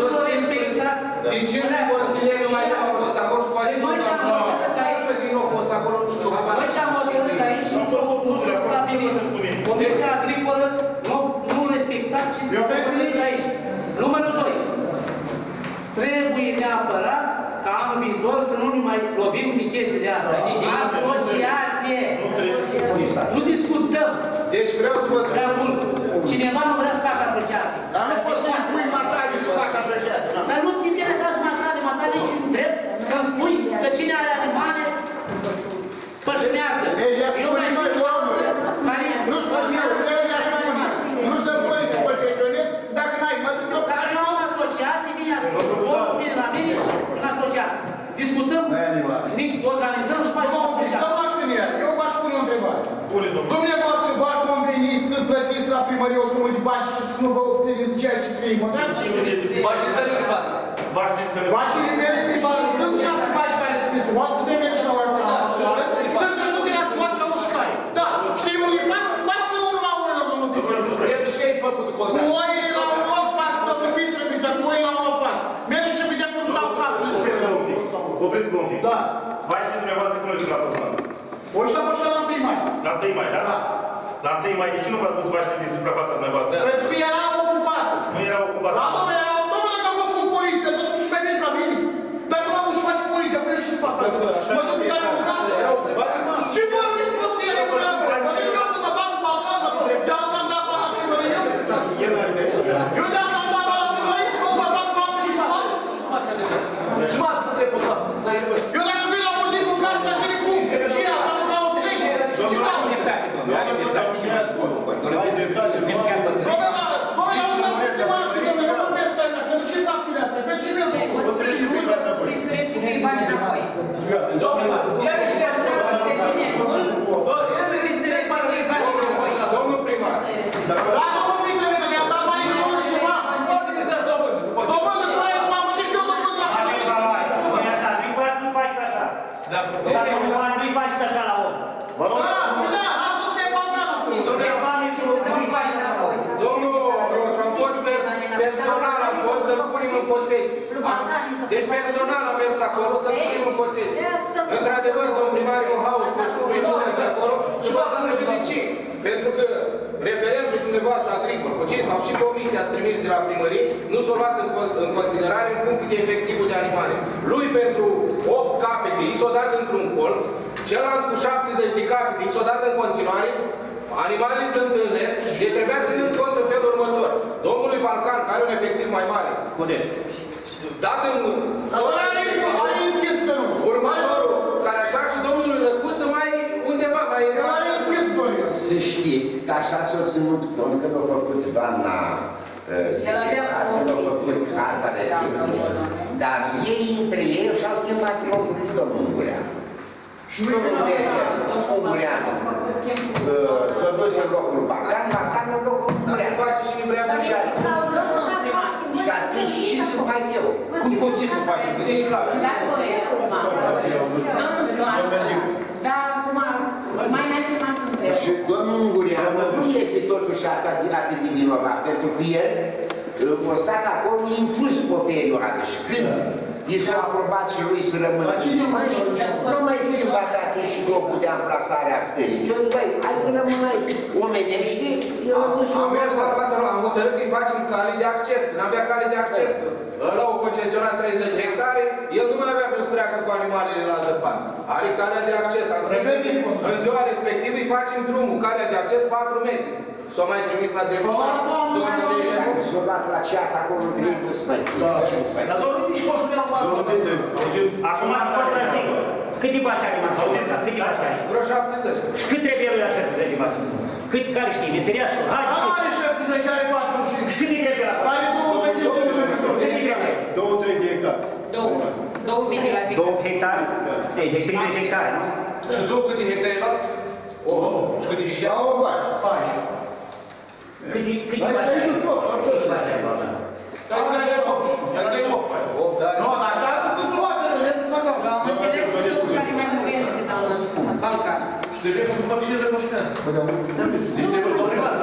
15 consilieri mai au fost acolo și poate nu au fost acolo, nu știu. Noi și-am hotărât aici, nu s-a stabilit. Comisia Agricolă nu respecta ce trebuie aici. Numărul 2. Trebuie neapărat ca anul viitor să nu ne mai lovim de chestii de asta. Asociație! Nu discutăm. Deci vreau să vă spun. Prea mult. Cineva nu vrea să facă asociație. Dar nu poți să-i pui matale să facă asociație. Dar nu te interesează matale și drept să-mi spui că cine are animale pășunează. Eu mai știu șanță care nu spune eu, nu-ți dă voie să pășeționezi dacă n-ai, mă duc eu. Dar eu am asociație, vine la mine în asociație. Discutăm, ne organizăm și facem asociație. Doamna Axelier, eu v-aș pune o întrebare. Dumneavoastră v-ar conveni să plătiți la primărie o sumă de bani și să nu vă obțineți ceea ce scrie în contract? Vacile tale de bază. Vacile mele de bază. Sunt 6 vaci care sunt scris. O putem merge la ora ta. Sunt trecute la scoat la ușcare. Da. Știi unde pas că unul la unul, domnul Bistrăbiță. Pentru ce ai făcut contract? Cu oile la un loc pas, domnul Bistrăbiță, cu oile la un loc pas. Mergeți și vedeți cum stau capul. Opriți-vă un pic. Da. Vacile dumneavoastră cum le duc la Pășoară? O și la Pășoară la 1 mai. La 1 mai, da? La 1 mai, de ce nu v-ați dus vacile din suprafața dumneavoastră? Pentru că era ocupată. Nu era ocupată. Da, domnule, că a fost cu poliția, totuși mai bine ca mine. Dacă nu am și face poliția, până și să facă. Mă duc care avocat. Și vorbiți prostie, domnule, mă duc eu să mă bag în balcon, de asta am dat bani la primărie. Eu de asta am dat bani la primărie și mă bag în balcon și fac. Și m-ați putut să Eu dacă vin la muzic cu casă, la tine cum? Și asta nu ca o înțelege. Și ca o dreptate. Ce s-a activat asta? Pe cine nu? Domnul primar. Da, domnul primar, că mi-am dat banii de unul și ceva. Domnul, nu ai acum, mă duc și eu, domnul, la Nu faci așa. Nu-i faci așa la om. Da, asta se bagă. Domnul Roșu, am fost personal, am fost să-l punem în posesie. Deci personal am mers acolo să-l punem în posesie. Într-adevăr, domnul primar e un haos, să știu regiunea acolo. Și vă spun și de ce. Pentru că referendul dumneavoastră agricol, cu cei sau și comisia ați trimis de la primărie, nu s-au luat în considerare în funcție de efectivul de animale. Lui pentru 8 capete, i s-a dat într-un colț, celălalt cu 70 de capete, i s-a dat în continuare. Animalele se întâlnesc, deci trebuia ținând cont în felul următor. Domnului Balcan, care are un efectiv mai mare, dat în următorul, care așa și domnului Lăcustă mai undeva, mai să știți că așa s-a ținut cont când a făcut doamna secretar, când a făcut casa respectivă. Dar ei între ei și-au schimbat locurile domnul Ungureanu. Și domnul Ungureanu s-a dus în locul Baclan, Baclan în locul Ungureanu. Și atunci ce să fac eu? Cum poți ce să faci? E clar. Domnul primar, da, acum, mai înainte m-ați întrebat. Și domnul Ungureanu nu este totuși atât de vinovat, pentru că el a stat acolo inclus pe o perioadă și când i s-a aprobat și lui să rămână nu mai schimbat atunci și locul de amplasare a stării. Și eu zic, băi, hai că rămâneai omenește, el a zis am mers la fața lui, am hotărât că îi facem cale de acces, că n-avea cale de acces. Ăla o concesionat 30 hectare, el nu mai avea cum să treacă cu animalele la zăpan. Are calea de acces, am spus că în ziua respectivă îi facem drumul, calea de acces 4 metri. S-o mai trimis la defușat, s-o dat la ceat acolo între ei cu sfătii. Dar domnul nici poșul de la față. Acum, foarte sigur. Câte bași are Marțovița? Câte bași are? Vreo 70. Și cât trebuie lui la 70 bași? Cât, care știi? Meseriașul? Are 70, are 40. Și cât îi trebuie la Are 2-3 de hectare. 2000 de la hectare. 2 hectare? Deci 30 hectare, nu? Și tu câte hectare ai luat? Și câte vișea? La o bașă. 14. Câte bași are? Câte bași are? Hai să ne 8. Hai să ne 8. Nu, dar așa să se soată, restul să acasă. Am înțeles că tu care mai vorbește, doamnă Balcan. Și trebuie făcut ca cine recunoștează. Deci trebuie domnimat.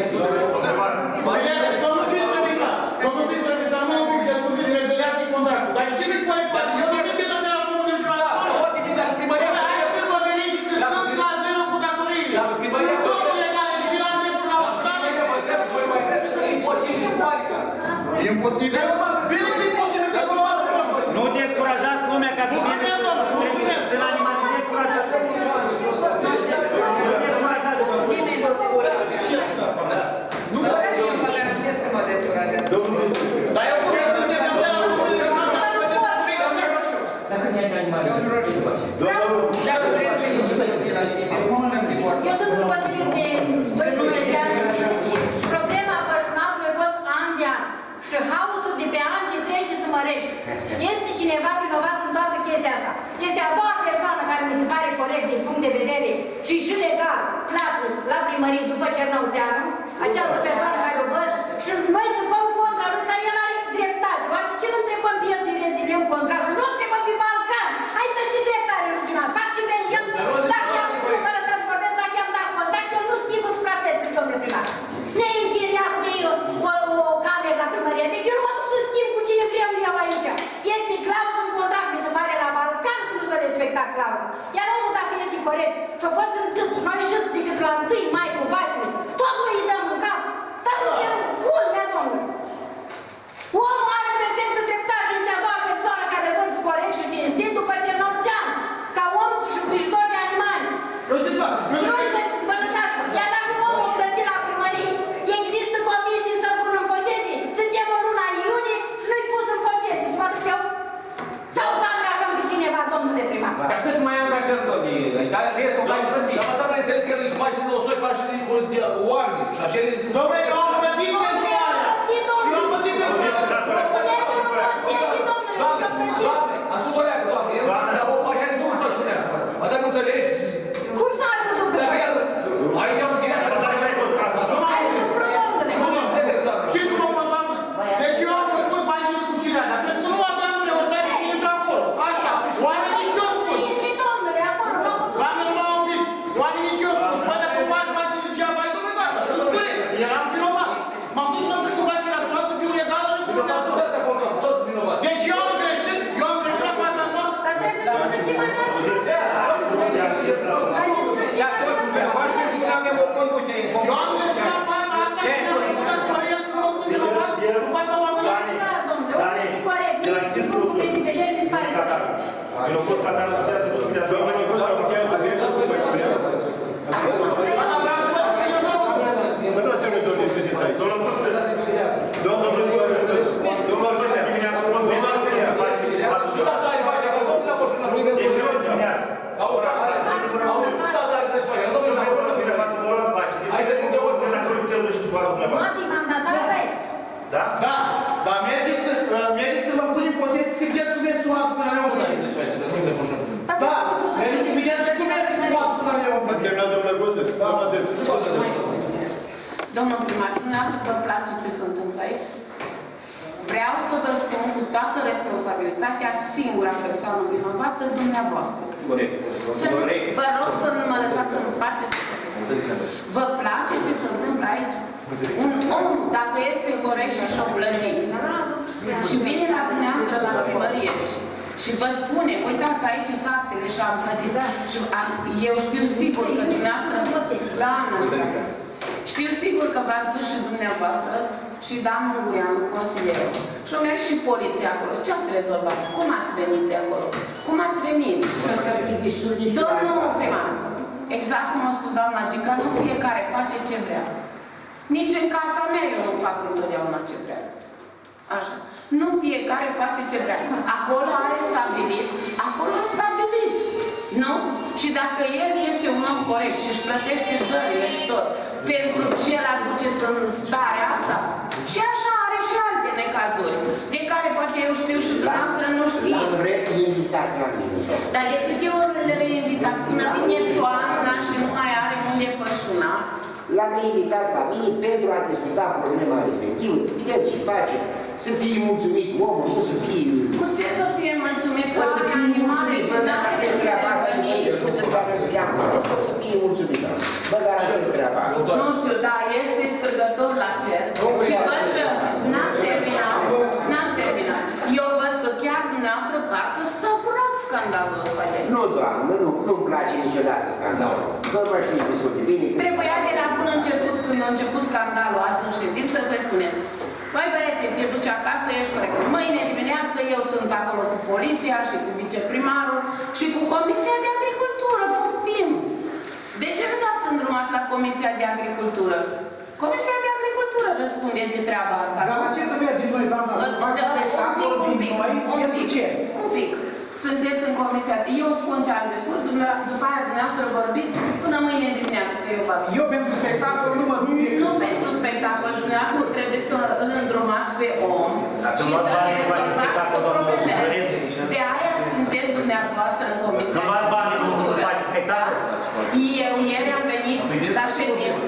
Domnul Bistrăvița, nu un pic de scuze din reziliații contractul. Dar cine poate poate? Eu nu știu de la comunul de jurăscoală. Poate bine, dar primăria... Hai să vă veniți că sunt la zero cu datoriile. Dar primăria... Totul legale, de ce l-am dreptul la ușcare? Voi mai crezi că e imposibil cu adică. E imposibil? Bine că e imposibil, că nu am probleme. Nu descurajați lumea ca să vină să la animale, nu descurajați. Nu descurajați. Nu mă reamintesc că mă descurajează. Dar eu putem să începem de la comunul de jurăscoală. Dacă ne-ai animale, domnul Roșu. Dacă vreți veniți să vă zi la mine, eu sunt în Consiliul de 12 ani. Problema pășunatului a fost an de an. Și haosul de pe an ce trece să mărește. Este cineva vinovat în toată chestia asta. Este a doua persoană care mi se pare corect din punct de vedere și legal plată la primărie după Cernăuțeanu, această persoană care o văd, și noi țipăm contra lui, care el are dreptate. Oare ce îl întrebăm pe el să-i reziliem contractul? Nu întrebăm pe Balcan. Hai să ce dreptare ruginas. Fac ce vrea el. Dacă i-am dat contact, el nu schimbă suprafețele, domnule primar. Ne-ai închiriat mie o cameră la primărie. Deci eu nu mă duc să schimb cu cine vreau eu aici. Este clauză în contract, mi se pare la Balcan că nu s-a respectat clauza. Iar omul, dacă este corect și a fost înțânt și nu a ieșit decât la 1 mai cu vașile, tot noi îi dăm în cap. Dar suntem culmea, domnule. Omul are perfectă dreptate, este a doua persoană care văd corect și cinstit după Cernăuțeanu, ca om și îngrijitor de animale. Și noi să vă lăsați. Iar dacă omul plătit la primărie, există comisii să pună în posesie. Suntem în luna iunie și nu-i pus în posesie. Să mă duc eu? Sau să angajăm pe cineva, domnule primar? Dar câți mai angajăm, domnule? Dar restul mai sunt ei. Dar mă dată înțeles că el îi faci din 100 pași de oameni. Și așa ele sunt... Dom'le, eu am plătit pentru alea. Eu am plătit pentru alea. Ascult o leacă, doamne, el s-a o așa de dublu pășunea. Mă dă nu înțelegi? Cum să ai cu dublu pășunea? Aici am închiriat, mă dă așa de constructat. Ai dublu, domnule. Nu mă înțeleg, doamne. Și cum am fost, doamne? Deci eu am spus bani și cu cirea, dar pentru că nu aveam greutate să intru acolo. Așa. Oamenii ce-o spus? Intri, domnule, acolo, nu? Oamenii nu m-au ombit. Oamenii ce-o spus? Bă, dacă faci bani și zicea, băi, domnule, gata. Nu scrie. Eram vinovat. M-am dus să-mi trecut bani și la soat să fiu legal, nu fiu legal. Toți vinovați. Deci eu am greșit la fața asta. Dar trebuie să discuțim această Ia, toți vinovați pentru că nu avem o conducere în comun. Eu am greșit la fața asta și mi-am făcut datoria să nu o să vinovat în fața oamenilor. Da, domnule, omul este corect. Din punctul meu de vedere, mi se pare corect. Eu pot să dar putează să putează. Doamne, eu pot să putează să vezi după ce vreau. Mă nu înțeleg, domnule, știți aici. Domnul Pustă. Domnul Arsenea, dimineața, domnul Arsenea. Deci eu dimineața. La oraș. Mații mandatar, băi. Da? Da, dar mergeți să vă pun în posesie să vedeți cum e suat până la neomul. Da, mergeți să vedeți cum este suat până la neomul. Ați terminat, domnule Costă? Doamna Dărțu. Domnul primar, dumneavoastră vă place ce se întâmplă aici? vreau să vă spun cu toată responsabilitatea, singura persoană vinovată, dumneavoastră. Corect. Vă rog să nu mă lăsați în pace. Vă place ce se întâmplă aici? Un om, dacă este corect și șoplănit, și vine la dumneavoastră la primărie și vă spune, uitați, aici sunt actele și am plătit. Și eu știu sigur că dumneavoastră, știu sigur că v-ați dus și dumneavoastră și Dan Ungureanu, consilierul. Și o mers și poliția acolo. Ce ați rezolvat? Cum ați venit de acolo? Cum ați venit? Domnul primar, exact cum a spus doamna Gica, nu fiecare face ce vrea. Nici în casa mea eu nu fac întotdeauna ce vrea. Așa. Nu fiecare face ce vrea. Acolo are stabilit, acolo stabilit. Nu? Și dacă el este un om corect și își plătește dările și tot, pentru ce îl aduceți în starea asta? Și așa are și alte necazuri, de care poate eu știu și dumneavoastră nu știți. L-am reinvitat la mine. Dar de câte ori le reinvitați? Până vine toamna și nu mai are unde pășuna? L-am invitat la mine pentru a discuta problema respectivă. El ce face? Să fie mulțumit omul, nu să fie... Cu ce să fie mulțumit? Să fie mulțumit, să garantez treaba asta, nu e spusă doamne să ia acolo, să fie mulțumit. Vă garantez treaba asta. Nu știu, da, este strigător la cer. Și văd că n-am terminat. Eu văd că chiar dumneavoastră parcă săvurați scandalul ăsta. Nu, doamnă, nu-mi place niciodată scandalul. Vă mă știți destul de bine. Trebuia de la bun început, când a început scandalul azi în ședință, să-i spuneți: băi băiete, te duci acasă, ești corect. Mâine dimineață eu sunt acolo cu poliția și cu viceprimarul și cu Comisia de Agricultură, poftim. De ce nu l-ați îndrumat la Comisia de Agricultură? Comisia de Agricultură răspunde de treaba asta. Dar la ce să mergem noi, doamna? Un pic. Sunteți în Comisia. Eu spun ce am de spus, după aia dumneavoastră vorbiți până mâine dimineață, că eu vă spun. Eu pentru spectacol nu mă duc. Nu pentru spectacol, dumneavoastră trebuie să îl îndrumați pe om și să rezolvați cu problemele. De aia sunteți dumneavoastră în Comisia de Agricultură. Eu ieri am venit la ședință.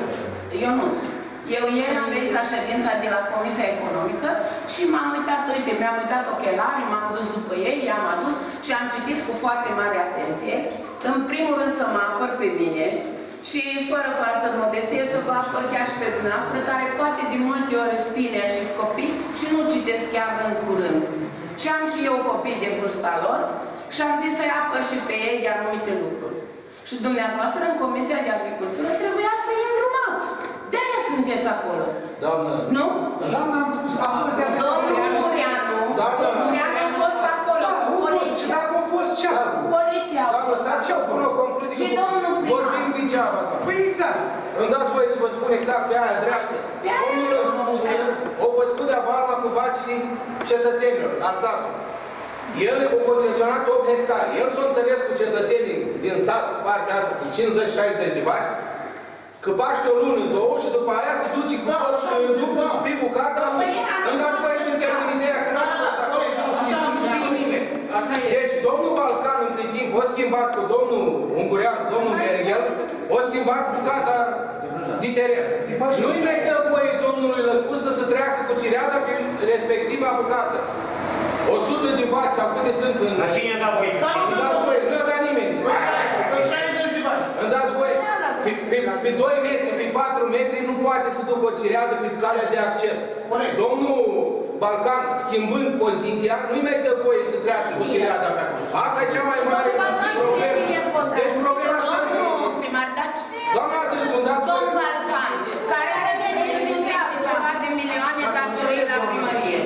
Eu ieri am venit la ședința de la Comisia Economică și m-am uitat, uite, mi-am uitat ochelarii, m-am dus după ei, i-am adus și am citit cu foarte mare atenție. În primul rând să mă apăr pe mine și fără falsă modestie să vă apăr chiar și pe dumneavoastră, care poate de multe ori spinea și copii și nu citesc chiar rând cu rând. Și am și eu copii de vârsta lor și am zis să-i apăr și pe ei de anumite lucruri. Și dumneavoastră în Comisia de Agricultură trebuia să-i îndrumați. De-aia sunteți acolo. Doamnă. Nu? Doamna, am fost de Domnul Ungureanu a fost acolo. Dacă a fost ce? Poliția a fost. Stați și-au spun o concluzie. Și domnul primar. Vorbim degeaba. Păi exact. Îmi dați voie să vă spun exact pe aia dreaptă. Domnul o păscut de avalma cu vacii cetățenilor al satului. El a concesionat 8 hectare. El s-a înțeles cu cetățenii din sat, partea asta, cu 50-60 de vaci, că baște o lună, două și după aia se duce cu tot și duc pe bucata. Îmi dați voie să termin ideea, că n-ați fost acolo și nu știu nimeni. Deci, domnul Balcan, între timp, a schimbat cu domnul Ungureanu, domnul Merghel, a schimbat bucata de teren. Nu-i mai dă voie domnului Lăcustă să treacă cu cireada pe respectiva bucată. 100 de vaci, sau câte sunt în... Dar cine da voie? Îmi dați voie, nu i-a dat nimeni. 60 de vaci. Îmi dați voie. Pe 2 metri, pe 4 metri nu poate să ducă o cireadă pe calea de acces. Domnul Balcan, schimbând poziția, nu-i mai dă voie să treacă cu cireada pe acolo. Asta e cea mai mare problemă. Deci problema asta... Domnul primar, dar cine e? Doamna Dânțu, îmi dați voie. Domnul Balcan, care are venit ceva de milioane datorii la primărie.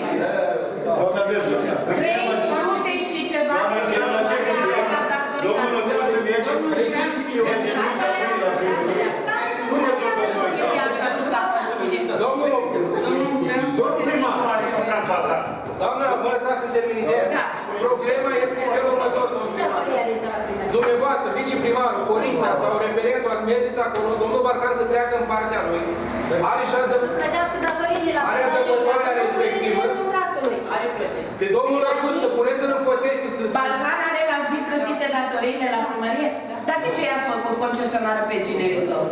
300 și ceva de milioane la datorii la Domnul primar, doamna, mă lăsați să termin ideea? Problema este felul următor, domnul primar. Dumneavoastră, viceprimarul, poliția sau referentul, mergeți acolo, domnul Barcan să treacă în partea lui, are și are adăpătoarea respectivă. Pe domnul Răgustă, puneți-l în posesie să... Balcan are la zi plătite datoriile la primărie? Dar de ce i-ați făcut concesionară pe ginerii său?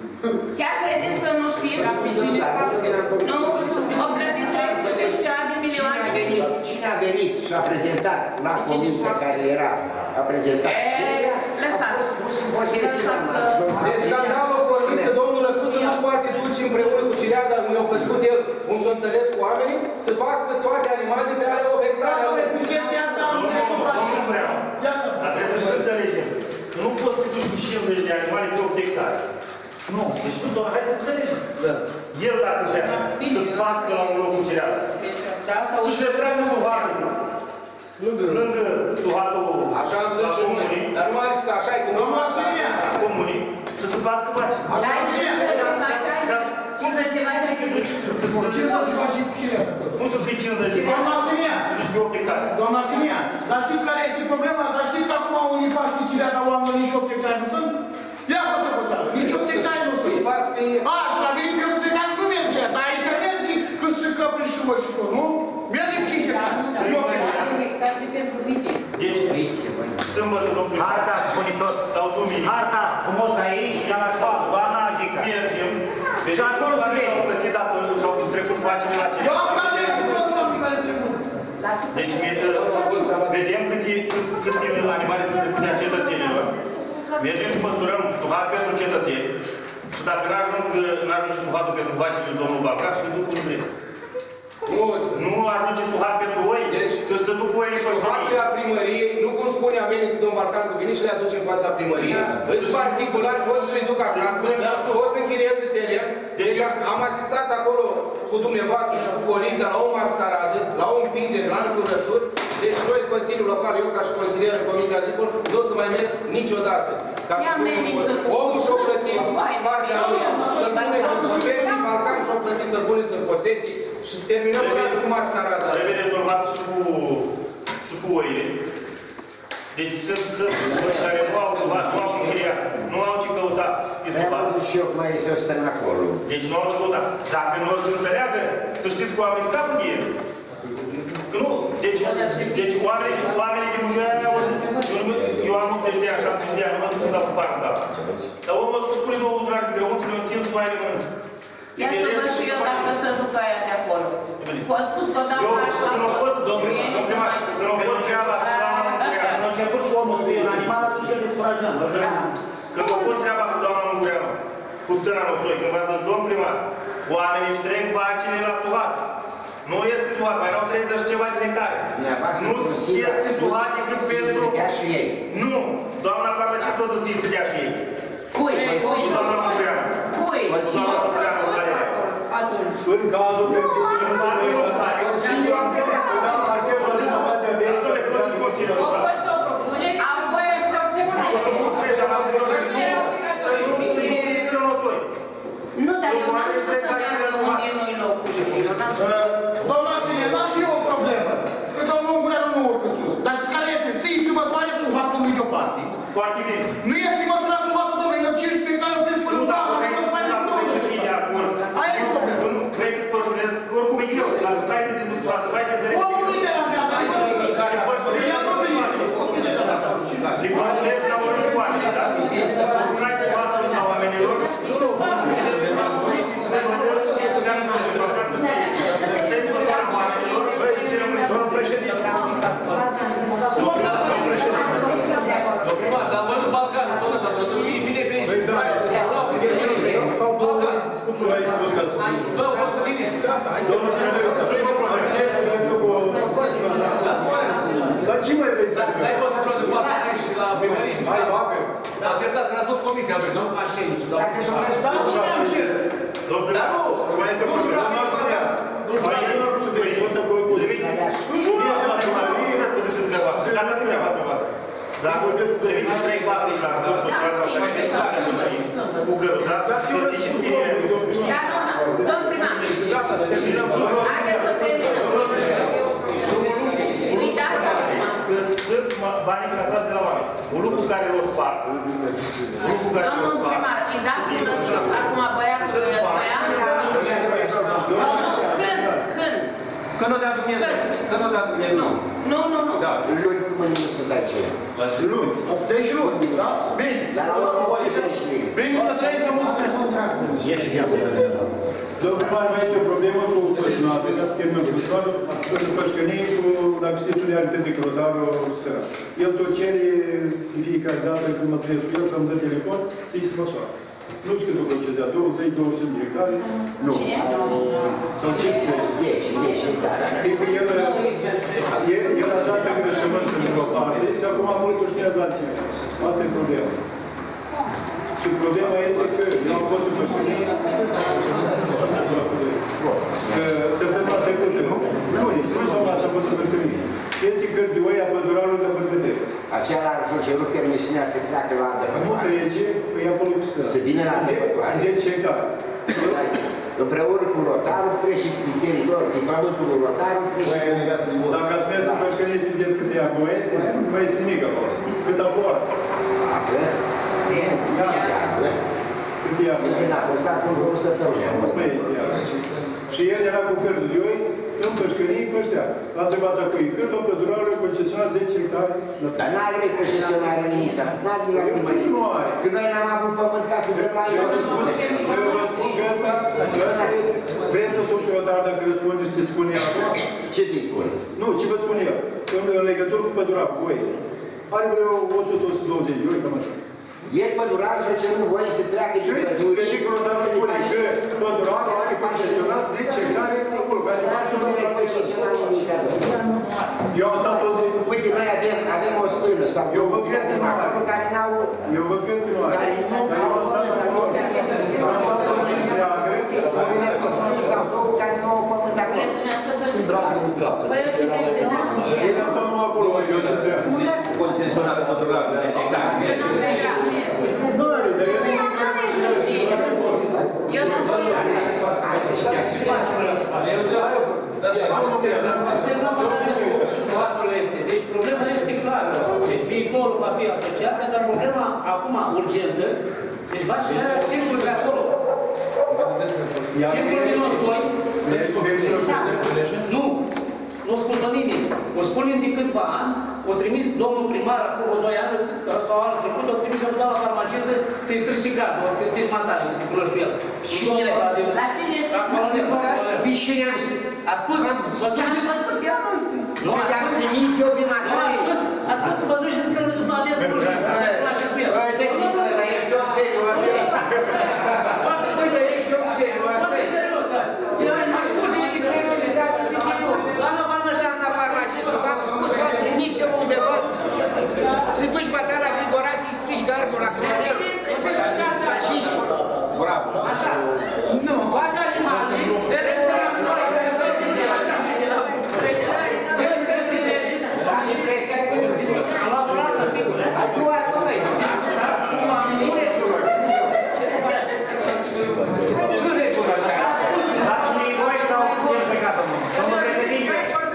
Chiar credeți că nu știe pe ginerii său? Nu, o plătit 300 și ceva de Cine a venit și a prezentat la comisia care era, a prezentat și a fost pus în posesie. Deci scandalul a pornit că domnul Lăcustă nu-și poate duce împreună cu Cireada, unde au crescut el, cum s-a înțeles cu oamenii, să pască toate animalele pe ale 8 hectare. Chestia asta am nu vreau. Dar trebuie să-și înțelegem. Nu poți să duci cu 50 de animale pe 8 hectare. Nu. Deci nu, doar hai să înțelegem. El dacă vrea să pască la un loc cu Cireada, să-și retragă suhatul. Lângă suhatul așa am zis și unii, dar nu are că așa e cum domnul Asilia comunii și să pască vaci. Dar 50 de vaci ai de duci. 50 de vaci cu Cireada. Cum să zic 50 de vaci? Doamna Asilia, Deci pe 8 hectare. doamna Asilia, dar știți care este problema? Dar știți că acum unii pași și Cireada oamenii nici 8 hectare nu sunt? Ia o să votare, nici 8 hectare nu sunt. Așa, bine că 8 hectare nu merge, dar aici merge cât și căpri și mă și tot, nu? Merge 5 hectare. Deci, sâmbătă, domnul primar. Harta spune tot. Sau duminică. Harta frumos aici, ca la școală, doamna Ajica. Mergem. Și acolo să vei. Au plătit datorul și au trecut facem la cele. Eu am plătit cu toți oamenii care se trecut. Deci, vedem câte animale sunt trecute a cetățenilor. Mergem și măsurăm suhat pentru cetățeni. Și dacă n-ajunge suhatul pentru vacile lui domnul Bacar, și le duc cum trebuie. Nu ajunge suhat pentru oi, deci să-și se duc oile pe suhatul la primărie, nu cum spune ameninții domnul Barcan, cu vine și le aduce în fața primăriei. Îți particular, poți să le duc acasă, poți să închirieze teren. Deci am asistat acolo cu dumneavoastră și cu poliția la o mascaradă, la o împingere, la înjurături. Deci noi, Consiliul Local, eu ca și consilier în Comisia Agricol, nu o să mai merg niciodată. Omul și-o plătit partea lui, să-l pune în posesie, Balcan și-o plătit să-l puneți în posesie și să terminăm o dată cu mascarada. Trebuie rezolvat și cu oile. Deci sunt căpuri care nu au subat, nu au închiriat, nu au ce căuta pe subat. Și eu cum mai este o stână acolo. Deci nu au ce căuta. Dacă nu o să înțeleagă, să știți că oamenii scapă de el. Că nu, deci oamenii din Bujoaia au zis, eu am 80 de ani, 70 de ani, nu mă duc să dau cu parul în cap. Dar omul ăsta își pune 2 uzurari de grăunță, le întins cu aia de mână. Ia să văd și eu dacă să duc aia de acolo. Cu a spus că o dau așa la când au fost treaba cu doamna Mungureanu. Când a început și omul să fie un animal, atunci îl descurajăm. Când a fost treaba cu doamna Mungureanu, cu stâna Nosoi, când v-a zis, domn primar, oamenii își trec vacile la suhat. Nu este suhat, mai erau 30 ceva de hectare. Nu este suhat decât pentru... Să dea și ei. Nu! Doamna farmacist o să se dea și ei. Cui? Doamna Mungureanu. Cui? Doamna Mungureanu, atunci. În cazul nu, dar eu n-am spus să meargă unde noi locuri. Doamna Asilie, n-ar fi o problemă. Că domnul Ungureanu nu urcă sus. Dar știți care este? Să-i se măsoare suhatul lui deoparte. Foarte bine. Nu este măsurat suhatul, domnule, în 15 care o prins până în doamna, că nu se mai mult. Aia e problemă. Vrei să pășunezi, oricum e greu. Dar să stai să te duci, să faci înțeleg. Omul nu-i deranjează. Ea nu vine. Le pășunezi la ori cu oameni, da? Pășunai să bată la oamenilor. Dar văzut Balcanul, tot așa, văzut, vine pe aici. Bă, poți cu tine? Dar ce mai vrei să faci? Să ai fost într-o zi cu apă și la primărie. Hai, apă. Dar certat, când ați fost comisia lui, nu? Așa e. Dacă s-o mai Dar nu știam ce. Dar nu, nu știam. Nu știam. Nu jură! Dacă o să permite 3-4 la tot cu căruța, și o decizie. Domn primar, haideți să terminăm. Uitați acum. Că sunt banii încasați de la oameni. Un lucru care îl spart. Domnul primar, îi dați un răspuns acum băiatului ăsta. Când? Că nu dea Dumnezeu. Că nu dea Dumnezeu. Nu. Da. Luni mâine nu sunt aceia. Luni. Deci luni, da? Bine. Dar la urmă Bine să trăiți, vă mulțumesc. Domnul primar, mai este o problemă cu pășunată, ca să terminăm pășunată, pentru pășcănii cu, dacă știți unde are Petre Călotaru, Sfera. El tot cere de fiecare dată când mă trăiesc cu el să-mi dă telefon să-i se măsoară. Nu știu cât o procedea, 20-200 de hectare? Nu. Sau 10 hectare. El a dat îngrășământ într-o parte și acum a murit o știrea la ține. Asta e problema. Și problema este că eu am fost în pășcănie săptămâna trecută, nu? Nu sau n-ați fost în pășcănie. Este că de oia păduralul de pădure. Aceea la cerut permisiunea să treacă la adăpătoare. Nu trece, că e acolo cu stăra. Să vină la adăpătoare. 10 hectare. Împreună cu rotarul trece prin teritoriul, din pământul lui rotarul trece prin... Dacă ați mers în pășcănie, țineți câte ia, nu este nimic acolo. Cât apoi. Cât ia? Când a costat cu o săptămână. Și el era cu cărdul de oi, în pășcănie, cu ăștia. L-a întrebat dacă e cât, o pădurară concesionat 10 hectare. Dar n-are mai concesionare nimic. N-are de la nimeni. Nu are. Când noi n-am avut pământ ca să vrem la el. Eu vă spun că ăsta este... Vreți să spun pe o dată dacă răspunde și se spune acum? Ce să-i spune? Nu, ce vă spun eu? În legătură cu pădurarul, cu oi. Are vreo 100-120 de oi, cam așa. El pădurarul și-a cerut voie să treacă din păduri. Și Nicolătarul spune că pădurarul are concesionat 10 hectare acolo, care nu are concesionat nimic. Eu am stat o zi. Uite, noi avem o stână sau eu vă cred că nu are. Care n-au... Eu vă cred că nu are. Dar eu am stat acolo. Am stat o zi întreagă. Sau două care nu au pământ acolo. Păi eu citește, da? El a stat numai acolo, eu ce treabă. Concesionat pădurarul, 10 hectare. Nu are, dar eu sunt eu nu voi. Deci problema este clară. Deci viitorul va fi asociația, dar problema acum urgentă, deci va și aia cercuri de acolo. Cercuri din Osoi. Nu. Nu spun nimic. O spunem de câțiva ani, o trimis domnul primar acum 2 ani, sau anul trecut, o trimis o la farmacie să-i strice gardul, o scrie matale, că te cunoști cu el. La cine este? Pișine a spus, nu, a spus, a spus să vă duci și să scălăți un ades cu ușa, să vă place cu el. Băi, dar ești om serios, asta e. Băi, ești om serios, asta e. Foarte serios, da. Ce ai mai spus? La farmacie, v-am spus, v-am trimis eu undeva. Să duci băta la frigorat să-i strici gardul la clănel. La șiși. Bravo. Așa. Nu. Poate animalii. Am impresia că nu. Am luat o dată, sigur. Nu, băi. Nu recunoști. Nu recunoști. Dați-mi voi sau el pe capă, mă. Să mă pregătim.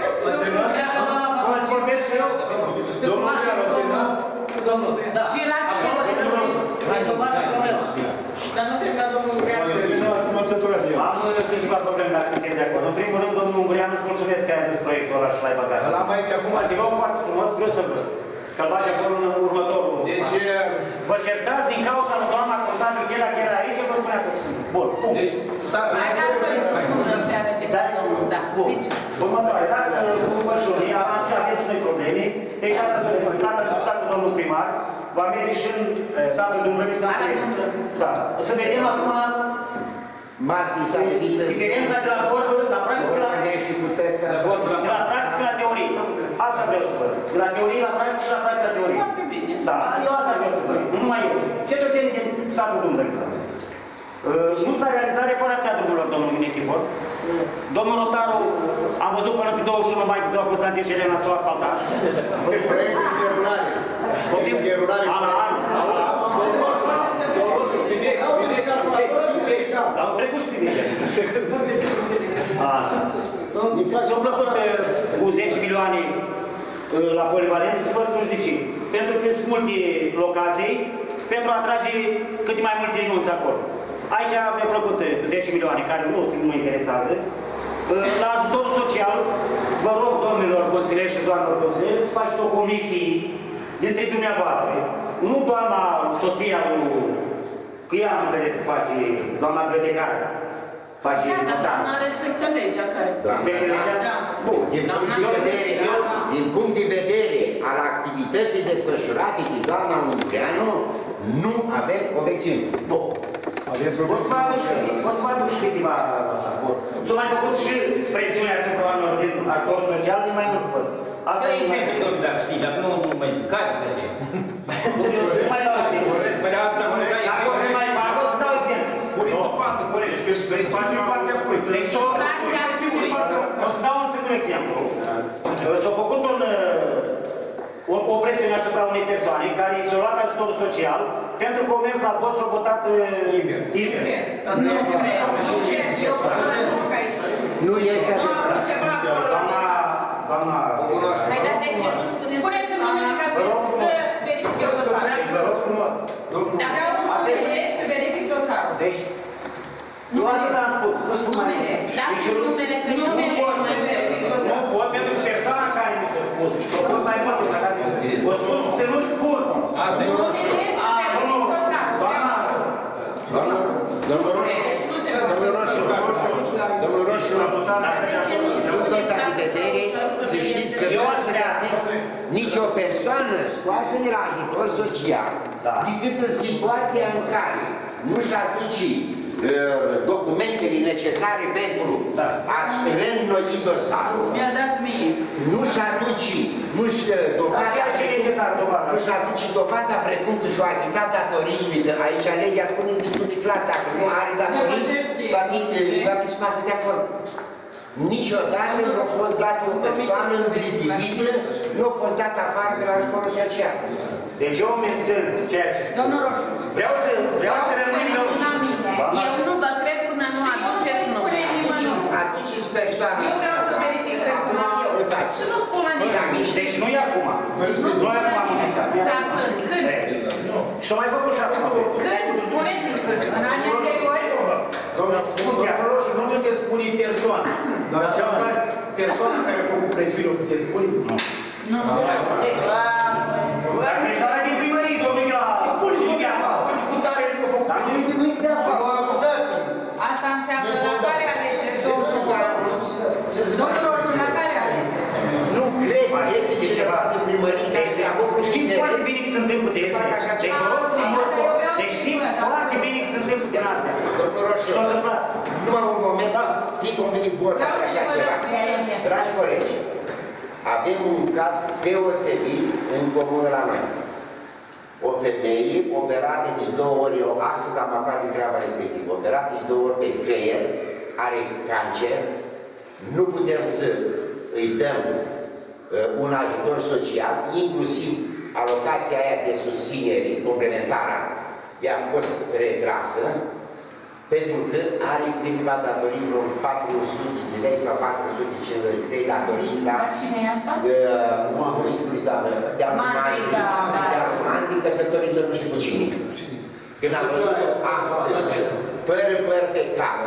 Domnul, da. Și la ce? Rezolvat problema. Dar nu trebuie ca domnul Ungureanu. Am câteva probleme, dacă sunteți de acord. În primul rând, domnul Ungureanu, îți mulțumesc că ai adus proiectul ăla și l-ai băgat. L-am aici acum. Ceva foarte frumos, vreau să văd. Că-l bagi acolo în următorul. Deci... Vă certați din cauza lui doamna contabil că era aici și vă spunea că sunt. Bun, punct. Deci, Mai ca să-i spun așa de domnul, da. Următoare, dacă cu pășunii aveți și noi probleme, deci asta s-a discutat, am discutat cu domnul primar, va merge și în satul Dumbrăvița. Da. O să vedem acum Marții s-a gândit diferența de la vorbă, la practică la... De la practică la teorie. Asta vreau să văd. De la teorie la practică și la practică la teorie. Foarte bine. Da, eu asta vreau să văd. Nu numai eu. Cetățenii din satul Dumbrăvița. Nu s-a realizat reparația drumurilor, domnul Nichifor. Domnul notarul, am văzut până pe 21 mai de ziua Constantin și Elena s-au asfaltat. Proiectul de rulare. Poftim? Au trecut și pe mine. Așa. S-au plăcut cu 10 milioane la polivalență, să vă spun de ce. Pentru că sunt multe locații, pentru a atrage cât mai multe renunți acolo. Aici mi-a plăcut 10 milioane, care nu mă interesează. La ajutorul social, vă rog, domnilor consilieri și doamnelor consilieri, să faceți o comisie dintre dumneavoastră. Nu doamna soția lui, că ea am înțeles că face, doamna bibliotecară. Face doamna respectă legea care... Respectă legea? Bun. Din punct de vedere al activității desfășurate de doamna Ungureanu, nu avem obiecțiuni. Bun. O să vă aduc și câteva așa. S-a mai făcut și presiunea asupra oamenilor din ajutor social din mai multe părți. Asta e exemplu, domnule, dacă știi, dacă nu mai zic, care să fie? Nu mai dau exemplu. Păi dacă o să mai fac, o să dau exemplu. Puneți-o față, colegi, că face partea cui. Deci o să dau un singur exemplu. S-a făcut o presiune asupra unei persoane care i-a luat ajutorul social pentru că au mers la vot și au votat invers. Nu este adevărat. Doamna... Spuneți-mi numele ca să verific eu dosarul. Vă rog frumos. Dacă au un înțeles, să verific dosarul. Deci, nu atât am spus, nu spun mai mult. Dați numele, că nu pot, pentru că persoana care mi s-a spus, și o pot mai mult, o spus să nu spun. Asta e. Domnul Roșu, punctul ăsta de vedere, să știți că nu să găsiți nicio persoană scoasă de la ajutor social, decât în situația în care nu-și aduce documentele necesare pentru a-și reînnoi dosarul, nu-și aduce dovada precum că și-o achitat datoriile, că aici legea spune destul de clar, dacă nu are datorii, va fi scoasă de acord. Niciodată nu a fost dată o persoană îndreptită, nu a fost dată afară de la ajutorul social. Deci eu mențin ceea ce spun. Vreau să rămân eu. Eu nu vă cred până nu aduceți numele. Aduceți persoana. Eu vreau să verific persoana. Și nu spun la nimeni. Deci nu e acum. Nu e acum momentan. Dar când? Și s-a mai făcut și acum. Când? Spuneți-mi când. În anii anteriori? Domnul Roșu, nu puteți spune persoană. Dar persoana care a făcut presiune, o puteți spune? Nu. Dar persoana din primărie, domnul Ioa, nu mi-a făcut. Dar nu-i prea făcut. Asta înseamnă la care alegeri? Domnul Roșu, la care alegeri? Nu cred că este cineva din primărie care se avut cu știți foarte bine că sunt timpul de astea. Deci știți foarte bine că sunt timpul din astea. Domnul Roșu, numai un moment să fii convenit vorba de așa ceva. Dragi colegi, avem un caz deosebit în comună la noi. O femeie operată de 2 ori, eu astăzi am aflat de treaba respectivă, operată de 2 ori pe creier, are cancer, nu putem să îi dăm un ajutor social, inclusiv alocația aia de susținere complementară, ea a fost retrasă, pentru că are câteva datorii, vreo 400 de lei sau 450 de lei datorii la... Cine e asta? Nu îi spune, doamnă, de-al Mandy, căsătorită nu știu cu cine. Când am văzut-o astăzi, fără păr pe cap,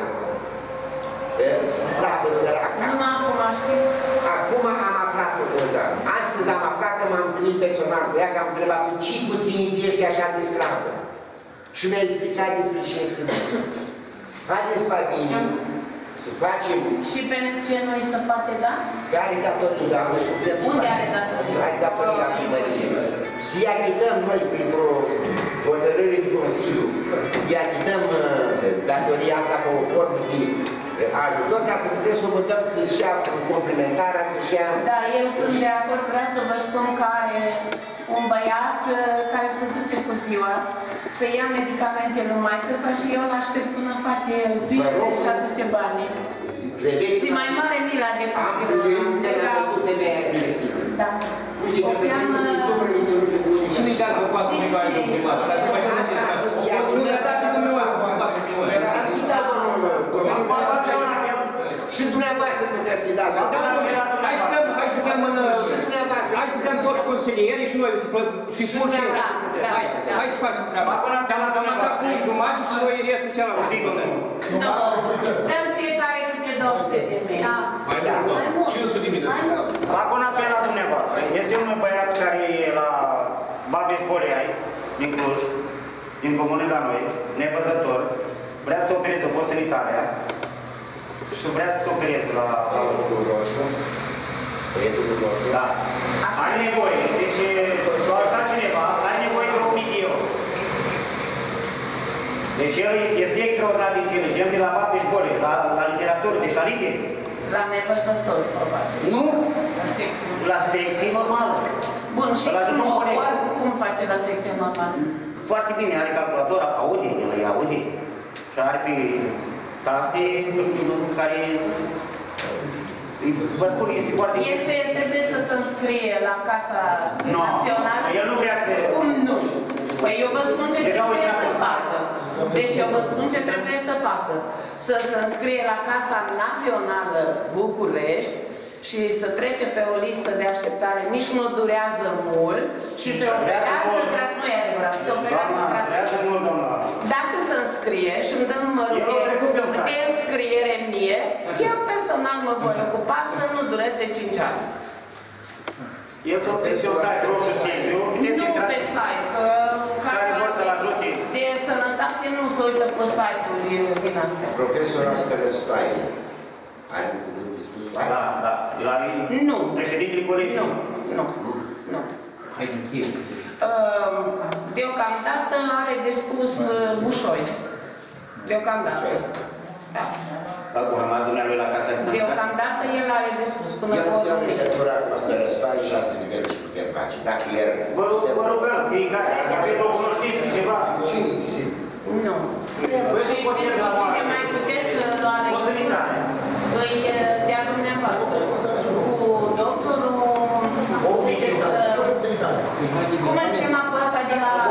slavă săraca. Numai acum știți? Acum am aflat, astăzi am aflat că m-am întâlnit personal cu ea, că am întrebat ce cu tine ești așa de slavă. Și mi-a explicat despre ce este. Haideți, Pagini, să facem... Și pentru ce noi se poate da? Care datorii, doamnă, și putem să Unde facem? are datorii? Are datorii la primărie. Să-i achităm noi printr-o hotărâre de Consiliu, să-i achităm datoria asta cu o formă de ajutor, ca să putem să o mutăm să-și ia complementarea, să-și ia... Da, eu sunt de acord, vreau să vă spun că are un băiat care se duce cu ziua să ia medicamente lui maică-sa și eu l-aștept până face el zile și aduce banii. Și mai mare mila de copilul. Da. O seamă... Și nu-i dat bărbatul unui care de primar. Nu le-a dat și dumneavoastră bărbatul primar. Și dumneavoastră puteți să-i dați. Hai să dăm toți consilierii și noi, și pur și hai să facem treaba. Te-am dat până jumătate și noi restul celălalt. Dăm fiecare câte 200 de mii. Mai mult, 500 de mii. Fac un apel la dumneavoastră. Este un băiat care e la Babeș-Boleai, din Cluj, din comună la noi, nevăzător, vrea să opereze o postă în Italia și vrea să se opereze la roșu. Băietul roșu. Da. Are nevoie, deci s-a arătat cineva, are nevoie de 1000 de euro. Deci el este extraordinar de inteligent de la Babeș-Boleai, la literatură, deci la litere. La nevăzători, probabil. Nu? La secție normală. Bun, și cum face la secție normală? Foarte bine, are calculator, aude, el îi aude. Și are pe taste care, vă spun, este foarte... Trebuie să se înscrie la Casa Națională? El nu vrea să... Cum nu? Păi eu vă spun ce trebuie să facă. Deci eu vă spun ce trebuie să facă. Să se înscrie la Casa Națională București și să trece pe o listă de așteptare, nici nu durează mult și se operează, nu e adevărat, se operează gratuit. Dacă se înscrie și îmi dă numărul de înscriere mie, eu personal mă voi ocupa să nu dureze 5 ani. El s-a scris pe un site roșu simplu, puteți intra pe site, care vor să-l ajute. De sănătate nu se uită pe site-uri din astea. Profesorul asta Răstoaie, are un cuvânt de spus? Da, da. Nu. Președintele colegiului? Nu. Hai din Kiev. Deocamdată are de spus Bușoi. Deocamdată. Da. Acum rămas dumneavoastră la Casa de Sănătate? Deocamdată el are de spus până el se ia legătura cu asta Răstoaie și să vedem ce putem face. Dacă el... Vă rugăm, fiecare, dacă e o cunoștință, ceva. Cine? Nu. Și știți cu cine mai puteți lua legătura? Păi, de-a dumneavoastră. Cu doctorul... Cum îl chema pe ăsta de la...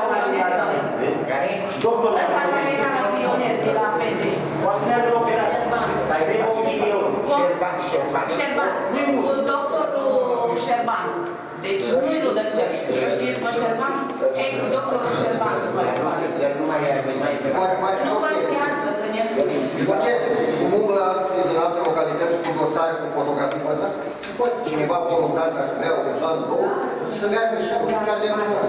Ăsta care era la pionier, de la PD. O să meargă la operație. Dar e 1000 de euro. Șerban. Cu doctorul Șerban. Deci nu-i rudători. Știți pe Șerban? Ei, cu doctorul Șerban se mai poate. El nu mai se poate face. Nu contează când e scris. Omul din alte localități cu dosare, cu fotografii pe ăsta, se poate cineva voluntar, dacă vrea o persoană, două, să meargă și chiar de frumos.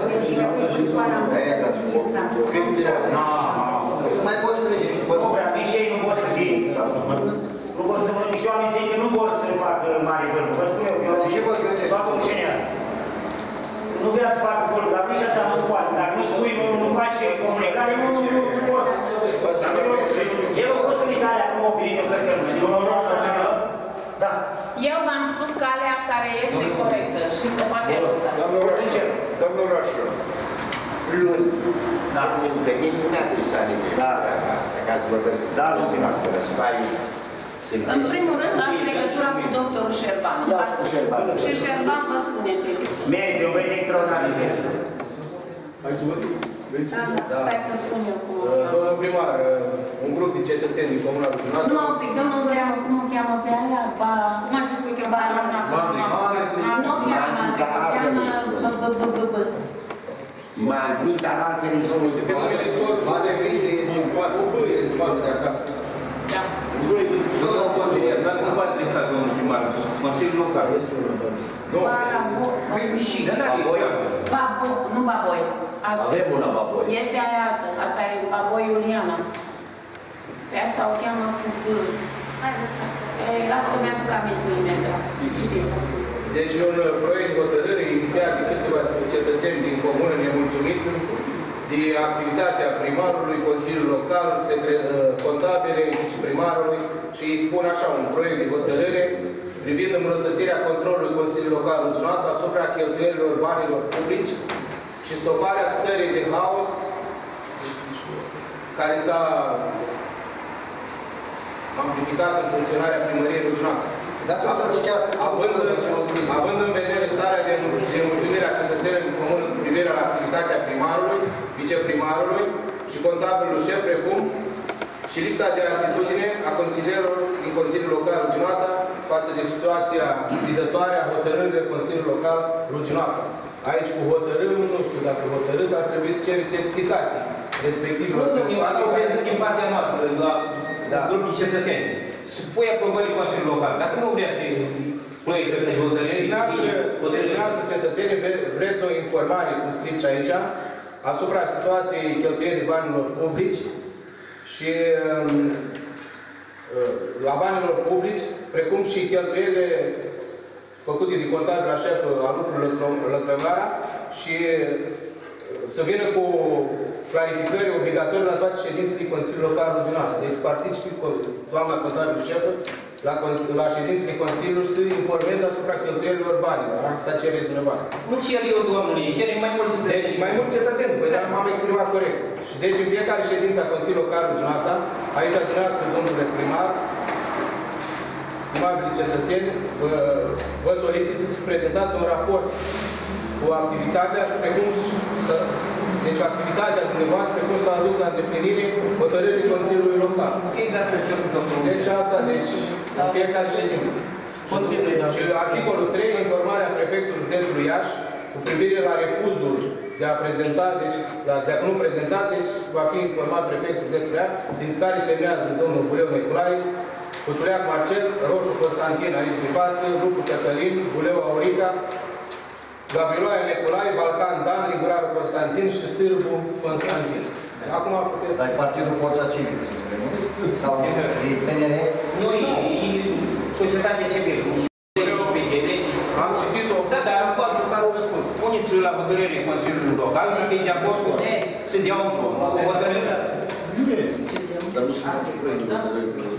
Mai poți să mergi și pe nu vrea, nici ei nu pot să fie. Nu pot să vă nici oamenii zic că nu pot să facă mare vârfă. Vă spun eu, fac un șenear. Nu vrea să facă vârfă, dar nici așa nu se poate. Dacă nu spui, nu faci comunicare, nu pot. El a fost în Italia acum o pilită să cărmă. Da. Eu v-am spus calea care este corectă și se poate ajuta. Domnul Roșu, luni, pe mine nu mi-a pus să aminte asta, ca să vorbesc cu dumneavoastră, Răstoaie. În primul rând, am legătura cu doctorul Șerban. Și Șerban vă spune ce e. Merită, o vede extraordinar de bine. Stai că spun eu cu... Domnul primar, un grup de cetățeni din Comuna Rușinoasă... Nu, un pic, domnul Gureanu, cum o cheamă pe aia? Cum ar fi să o cheamă? Nu o cheamă, Magni, dar altfel îi zonul de poate fi de poate de acasă. Da. Domnul consilier, dar nu poate exact, domnul primar, Consiliul Local. Nu Baboi. Avem una Baboi. Este aia altă. Asta e Baboi Iuliana. Pe asta o cheamă cu G. Lasă că mi-aduc aminte imediat. Deci un proiect de hotărâre inițiat de câțiva cetățeni din comună nemulțumiți de activitatea primarului, Consiliul Local, contabile, viceprimarului și îi spun așa, un proiect de hotărâre privind îmbunătățirea controlului Consiliului Local Rucinoasă asupra cheltuielilor banilor publici și stoparea stării de haos care s-a amplificat în funcționarea primăriei Rucinoasă. Având în vedere starea de nemulțumire a cetățenilor din comună cu privire la activitatea primarului, viceprimarului și contabilului șef, precum și lipsa de atitudine a consilierilor din Consiliul Local Rucinoasă față de situația sfidătoare a hotărârii Consiliului Local Rucinoasă. Aici cu hotărâm, nu știu dacă hotărâți, ar trebui să cereți explicații. Respectiv, nu, din partea noastră, la grupul cetățeni. să pui aprobării Consiliului Local. Dacă nu vrea să proiecte de hotărâri, dumneavoastră cetățenii vreți o informare, cum scriți aici, asupra situației cheltuierii banilor publici și la banilor publici, precum și cheltuielile făcute de contabil la șef al lucrurilor Lăcrămara și să vină cu clarificări obligatorii la toate ședințele Consiliului Local dumneavoastră. Deci să participe cu doamna contabil șefă la ședințele Consiliului și să informeze asupra cheltuielilor banilor. Asta cere dumneavoastră. Nu cer eu, domnule, cere mai mulți cetățeni. Deci mai mulți cetățeni. Păi dar m-am exprimat corect. Și deci în fiecare ședință a Consiliului Local dumneavoastră, aici dumneavoastră, domnule primar, stimabili cetățeni, vă solicit să prezentați un raport cu activitatea, precum deci activitatea dumneavoastră, precum s-a adus la îndeplinire hotărârii Consiliului Local. Exact, domnule. Deci asta, deci, în fiecare ședință. Și articolul 3, informarea prefectului județului Iași cu privire la refuzul de a prezenta, deci, de a nu prezenta, deci va fi informat prefectul județului Iași, din care semnează domnul Buleu Nicolae, Cuțuleac Marcel, Roșu Constantin aici de față, Lupu Cătălin, Buleu Aurica, Gabriloaia Nicolae, Balcan Dan, Liguraru Constantin și Sârbu Constantin. Acum puteți... Dar e Partidul Forța Civică, să spunem, nu? Sau e PNL? Nu, e societate civilă. Am citit-o. Da, dar am răspuns. Puneți-l la hotărâre Consiliului Local, că e de acord cu să dea un hotărâre. Nu este. Dar nu sunt proiectul de hotărâre.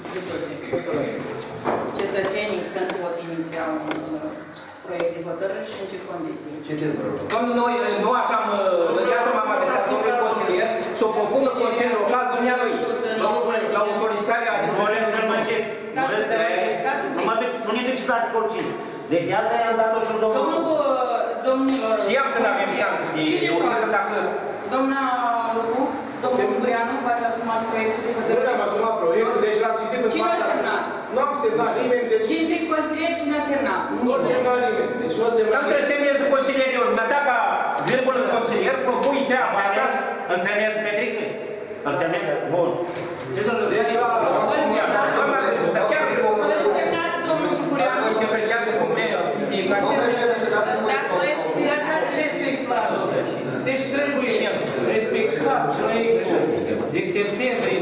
Cetățenii când pot iniția un proiect de hotărâre și în ce condiții? Doamne, noi nu așa m-am adresat domnului consilier să o propună Consiliul Local dumnealui la o solicitare a Doresc să rămăceți. Doresc să rămăceți. Nu ne duceți la articolul 5. Deci de asta i-am dat-o și Domnilor... Știam că n-avem șanse de ușură dacă... Doamna Lupu, domnul Bureanu, v-ați asumat proiectul de hotărâre? Nu ne-am asumat proiectul, deci l-am citit în fața... Cine a semnat? Nu am semnat nimeni, deci... Dintre consilieri, cine a semnat? Nu a semnat nimeni, deci nu a semnat nimeni. Nu trebuie să semneze consilierul, dar dacă virgulă consilier, propui treaba asta... Îl semnează Petrică? Îl semnează? Bun. Deci la... Dar chiar că o semnați domnul Bureanu, interpretează cum vrea, deci trebuie respectat proiectul din septembrie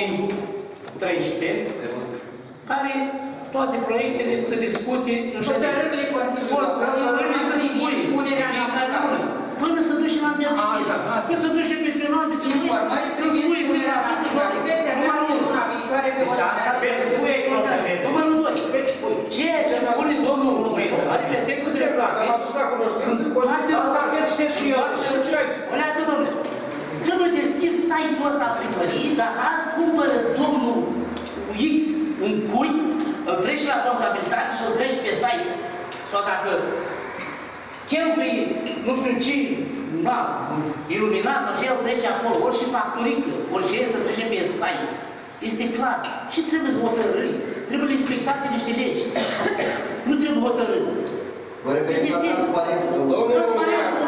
2013, care toate proiectele să discute în hotărârile Consiliului, să spui punerea în aplicare. Până să duci la îndeplinire. Până să duci peste un an, peste un an, să spui punerea în aplicare. Deci asta pe să spui numărul 2. Ceea ce spune domnul are perfectul dreptate. Am adus la cunoștință. Asta știți și eu. Oleată, domnule, trebuie deschis site-ul ăsta al primăriei, dar azi cumpără domnul X un cui, îl treci la contabilitate și îl treci pe site. Sau dacă cheltui, nu știu ce, iluminat sau ce, el trece acolo, orice facturică, orice să trece pe site. Este clar. Și trebuie să hotărâi. Trebuie respectate niște legi. Nu trebuie hotărâi. Este simplu. Transparență.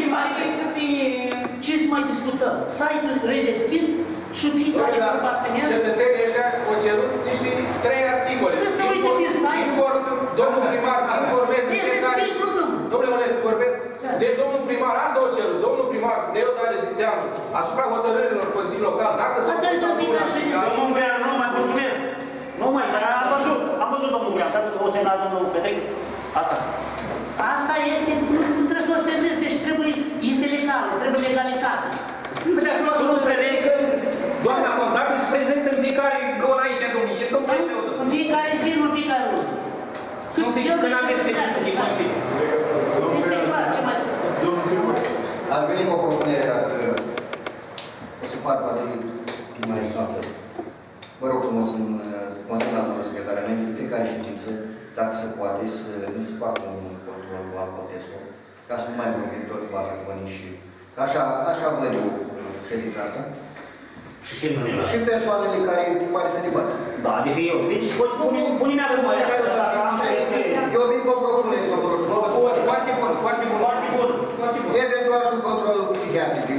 Ce să mai discutăm? Site-ul redeschis și fiecare compartiment... Cetățenii ăștia au cerut niște 3 articole. Să se uite pe site. Domnul primar să informeze fiecare... Este simplu, domnule. Domnule, Mănescu, vorbesc? Deci domnul primar, asta o cerut. Domnul primar să dea o dare de seamă asupra hotărârilor Consiliului Local. Dacă s-a spus domnul Breanu, nu mai mulțumesc. Nu mai, dar am văzut domnul Breanu. Dați o semnați domnul Petrec. Asta. Asta este, nu trebuie să o semnezi, deci trebuie, este legal, trebuie legalitate. Tu nu înțelegi că doamna contabil se prezintă în fiecare oră aici, domnule, și domnul în fiecare zi, nu în fiecare lună. Când am mers ședință din Consiliu. Este clar, ce mai țin? Ați venit cu o propunere dacă o să par poate mai toată. Vă rog frumos în consemnat, domnul secretar, înainte de fiecare ședință, dacă se poate, să nu se facă un control cu alcotestul, ca să nu mai vorbim toți baza cu banii și... Așa văd eu ședința asta. Și persoanele care pare să ne bată. Da, adică eu. Deci, pune-mi acum. Eu vin cu o propunere, domnul Roșu. Foarte bun, foarte bun, foarte bun. Eventual și un control psihiatric.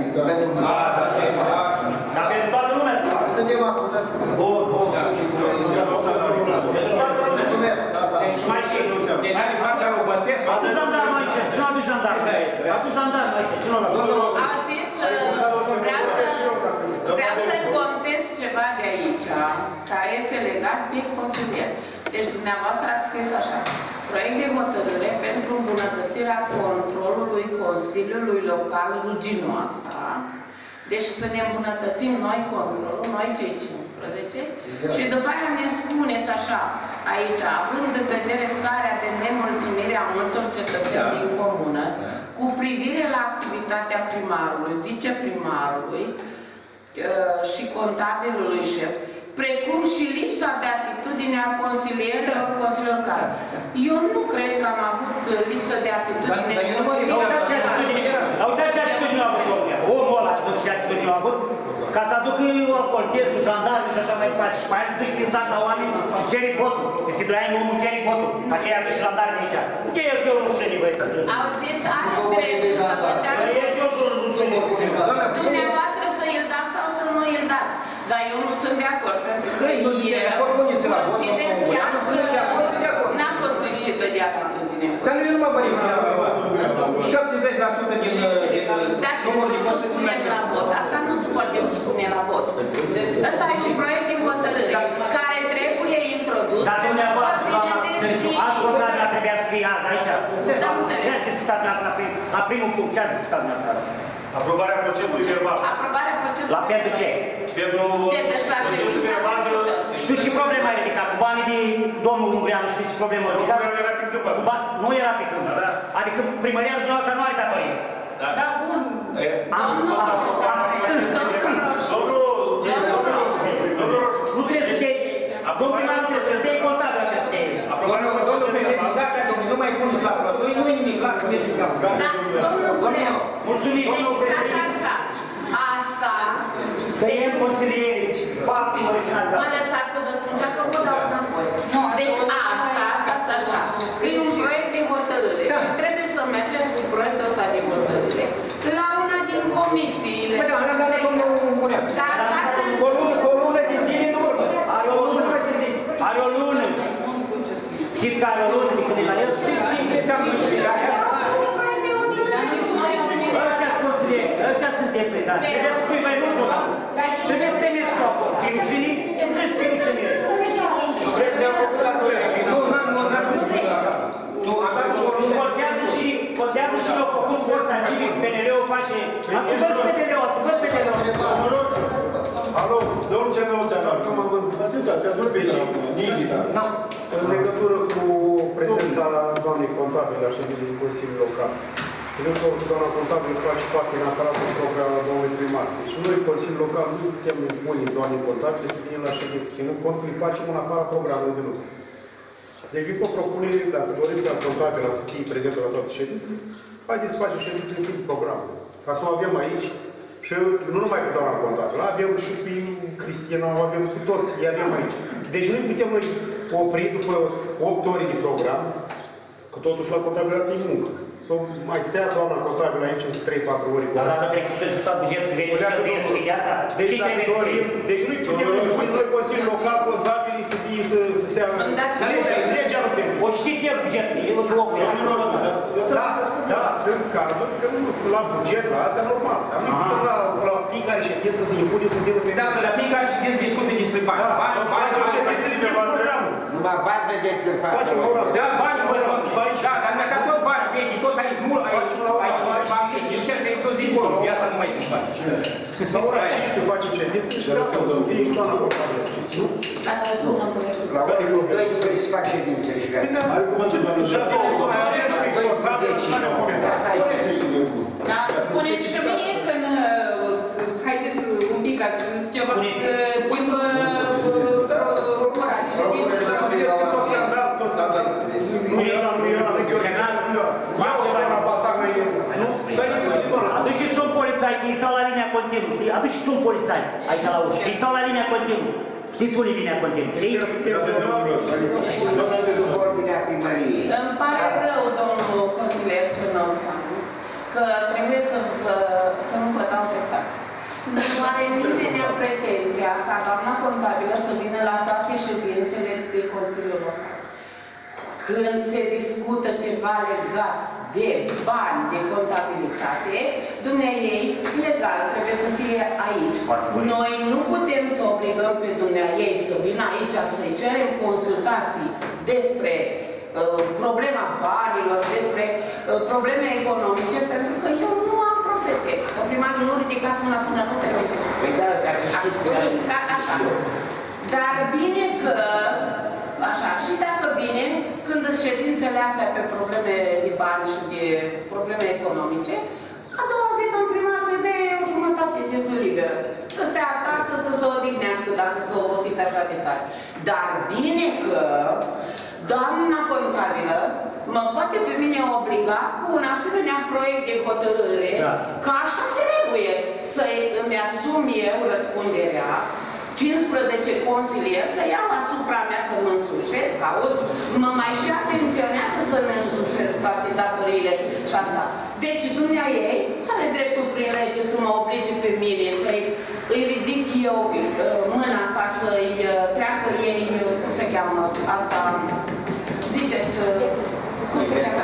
Dar pentru toată lumea se facă. Suntem acuzați. Bun. jandarmi. Atunci jandarmi aici, ce nu la Auziți, vreau să contez ceva de aici, care este legat de consilier. Deci dumneavoastră ați scris așa: proiect de hotărâre pentru îmbunătățirea controlului Consiliului Local Ruginoasa. Deci să ne îmbunătățim noi controlul, noi cei 15, și după aia ne spuneți așa, aici, având în vedere starea de nemulțumire a multor cetățeni din comună, cu privire la activitatea primarului, viceprimarului și contabilului șef, precum și lipsa de atitudine a consilierilor Consiliului Local. Eu nu cred că am avut lipsă de atitudine. Uitați ce atitudine a avut omul ăla, ce atitudine a avut, ca să aducă orcoltezul, jandarmii și așa mai departe. Și mai să duci prin sat la oameni și ceri votul. Că se blai omul, ceri votul. Aceea că și jandarmii aici. Uite, ești eu rușenii, băi. Auziți, are dreptul să vă ceară. Ești eu și rușenii. Dumneavoastră să îl dați sau să nu îl dați. Dar eu nu sunt de acord, pentru că eu consider chiar că n-am fost lipsită de atitudine. Dar noi nu mă vorbim. 70% din... Dar ce să supune la vot? Asta nu se poate supune la vot. Ăsta e și proiect de hotărâre, care trebuie introdus. Dar dumneavoastră, azi hotărârea trebuia să fie azi aici. Ce ați discutat dumneavoastră la primul punct? Ce ați discutat dumneavoastră azi? Aprobarea procesului verbal. Aprobarea procesului. La pentru ce? Pentru procesul verbal de... Știu ce problema ai ridicat? Cu banii de domnul Ungreanu, știu ce problemă ai ridicat? Nu era pe câmpă. Nu era pe câmpă. Adică primăria dumneavoastră nu are datorie. Da, bun. Domnul Roșu. Nu trebuie să te... Domnul primar nu trebuie să te iei contabil, trebuie să te iei. Domnul președinte, gata, nu mai puneți la prostul, nu-i nimic, lasă că mergem cap. Da, domnul Buneu. Mulțumim. Exact așa. Asta... Tăiem consilierii. Mă lăsați să vă spun ce că vă dau înapoi. Deci asta, așa. Scrie un proiect de hotărâre și trebuie să mergeți cu proiectul ăsta de hotărâre la una din comisiile. Păi da, dar domnul Buneu. O lună de zile în urmă. Are o lună de zile. Are o lună. Știți că are o lună de când e la el? Și ce înseamnă? Ăștia sunt consilieri, ăștia sunteți, dar trebuie să fii mai mult la trebuie să mergi cu acolo. Fii rușinii, trebuie să fii rușinii. Contează și l-au făcut forța civic, PNL-ul face... Ascultați PNL-ul, ascultați PNL-ul. Alo, domnul Ceanăuțean, cum am văzut, ați uitat, că vorbi și Nigita. În legătură cu prezența doamnei contabile a ședinței Consiliului Local. Ținând că doamna contabilă face parte în aparatul propriu al domnului primar. Deci noi, Consiliul Local, nu putem impune doamnei contabile să vină la ședință, ținând cont că îi facem în afara programului de lucru. Deci, vin cu o propunere, dacă dorim ca contabilă să fie prezentă la toate ședințele, haideți să facem ședințe în timp programul. Ca să o avem aici, și nu numai cu doamna contabilă, avem și pe Cristina, o avem cu toți, îi avem aici. Deci noi putem opri după 8 ore de program, că totuși la contabilitate e muncă. Să mai stea doamna contabilă aici în 3-4 ori. Dar dacă trebuie să discutat bugetul, veni și cheltuieli, știi asta? Deci dacă dorim, deci nu-i putem impune noi Consiliul Local contabili să fie, să stea... Legea nu trebuie. O știi el bugetul, el cu omul. Da, sunt cazuri că la buget, la asta normal. Dar nu putem la fiecare ședință să impunem să vină femeie. Da, că la fiecare ședință discute despre bani. Facem ședințele pe programul. Numai bani vedeți în față. Da, bani, da, dar mi-a tot bani, vedi, tot aici mult, aici încerc să-i tot din bol, de asta nu mai sunt bani. La ora 15 facem ședință și vreau să fie și doamna contabilă. La ora 12 se fac ședințe și gata. Da, spuneți și mie când, haideți un pic, ați zis ceva, că schimbă ora de ședință. Aduceți un polițai, că îi stau la linia continuă, știi? Aduceți un polițai aici la ușă, îi stau la linia continuă. Știți unde e linia continuă, știi? Îmi pare rău, domnul consilier Ceanăuțean, că trebuie să nu vă dau dreptate. Nu are nimeni pretenția ca doamna contabilă să vină la toate ședințele de Consiliul Local. când se discută ceva legat de bani, de contabilitate, dumneaei, legal, trebuie să fie aici. Noi nu putem să obligăm pe dumneaei să vină aici să-i cerem consultații despre problema banilor, despre probleme economice, pentru că eu nu am profesie. Primarul nu ridicați mâna până nu te rog. Păi da, ca să știți că... Așa. Dar bine că, așa, și dacă bine, când sunt ședințele astea pe probleme de bani și de probleme economice, a doua zi, domn primar, să-i dea o jumătate de zi liberă. Să stea acasă, să se odihnească dacă s-a obosit așa de tare. Dar bine că doamna contabilă mă poate pe mine obliga cu un asemenea proiect de hotărâre, că așa trebuie să îmi asum eu răspunderea, 15 consilieri, să iau asupra mea să mă însușesc, auzi, mă mai și atenționează să mă însușesc toate datoriile și asta. Deci dumnea ei are dreptul prin lege să mă oblige pe mine, să-i ridic eu mâna ca să-i treacă ei, cum se cheamă asta, ziceți, cum se cheamă?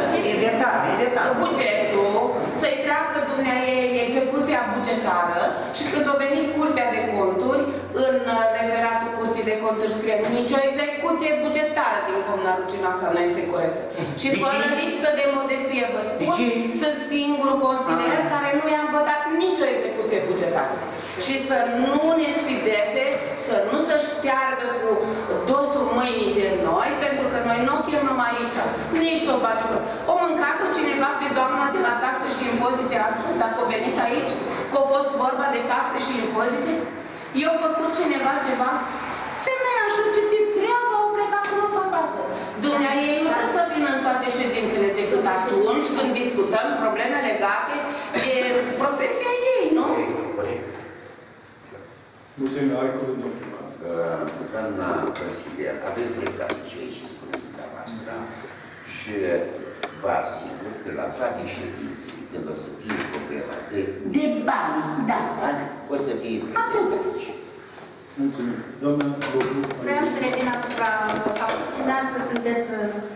Bugetul, să-i treacă dumnea ei execuția bugetară și când a venit Curtea de Conturi, în referatul Curții de Conturi scrie nicio execuție bugetară din Comuna Rucinoasa nu este corectă. Și fără lipsă de modestie vă spun, sunt singurul consilier care nu i-am votat nicio execuție bugetară. Și să nu ne sfideze, să nu se șteargă cu dosul mâinii de noi, pentru că noi nu o chemăm aici, nici să o bage. O mâncat-o cineva pe doamna de la taxe și impozite astăzi, dacă a venit aici, că a fost vorba de taxe și impozite? I-a făcut cineva ceva? Femeia și-a citit treaba, au plecat frumos acasă. Dumnea ei nu trebuie să vină în toate ședințele decât atunci când discutăm probleme legate de profesia ei, nu? Mulțumim, are cuvântul. Doamna consilier, aveți dreptate ce aici spuneți dumneavoastră și vă asigur că la toate ședințele, când o să fie problema de bani, da. O să fie prezent aici. Mulțumim. Doamna Bogu. Vreau să revin asupra faptului. Dumneavoastră sunteți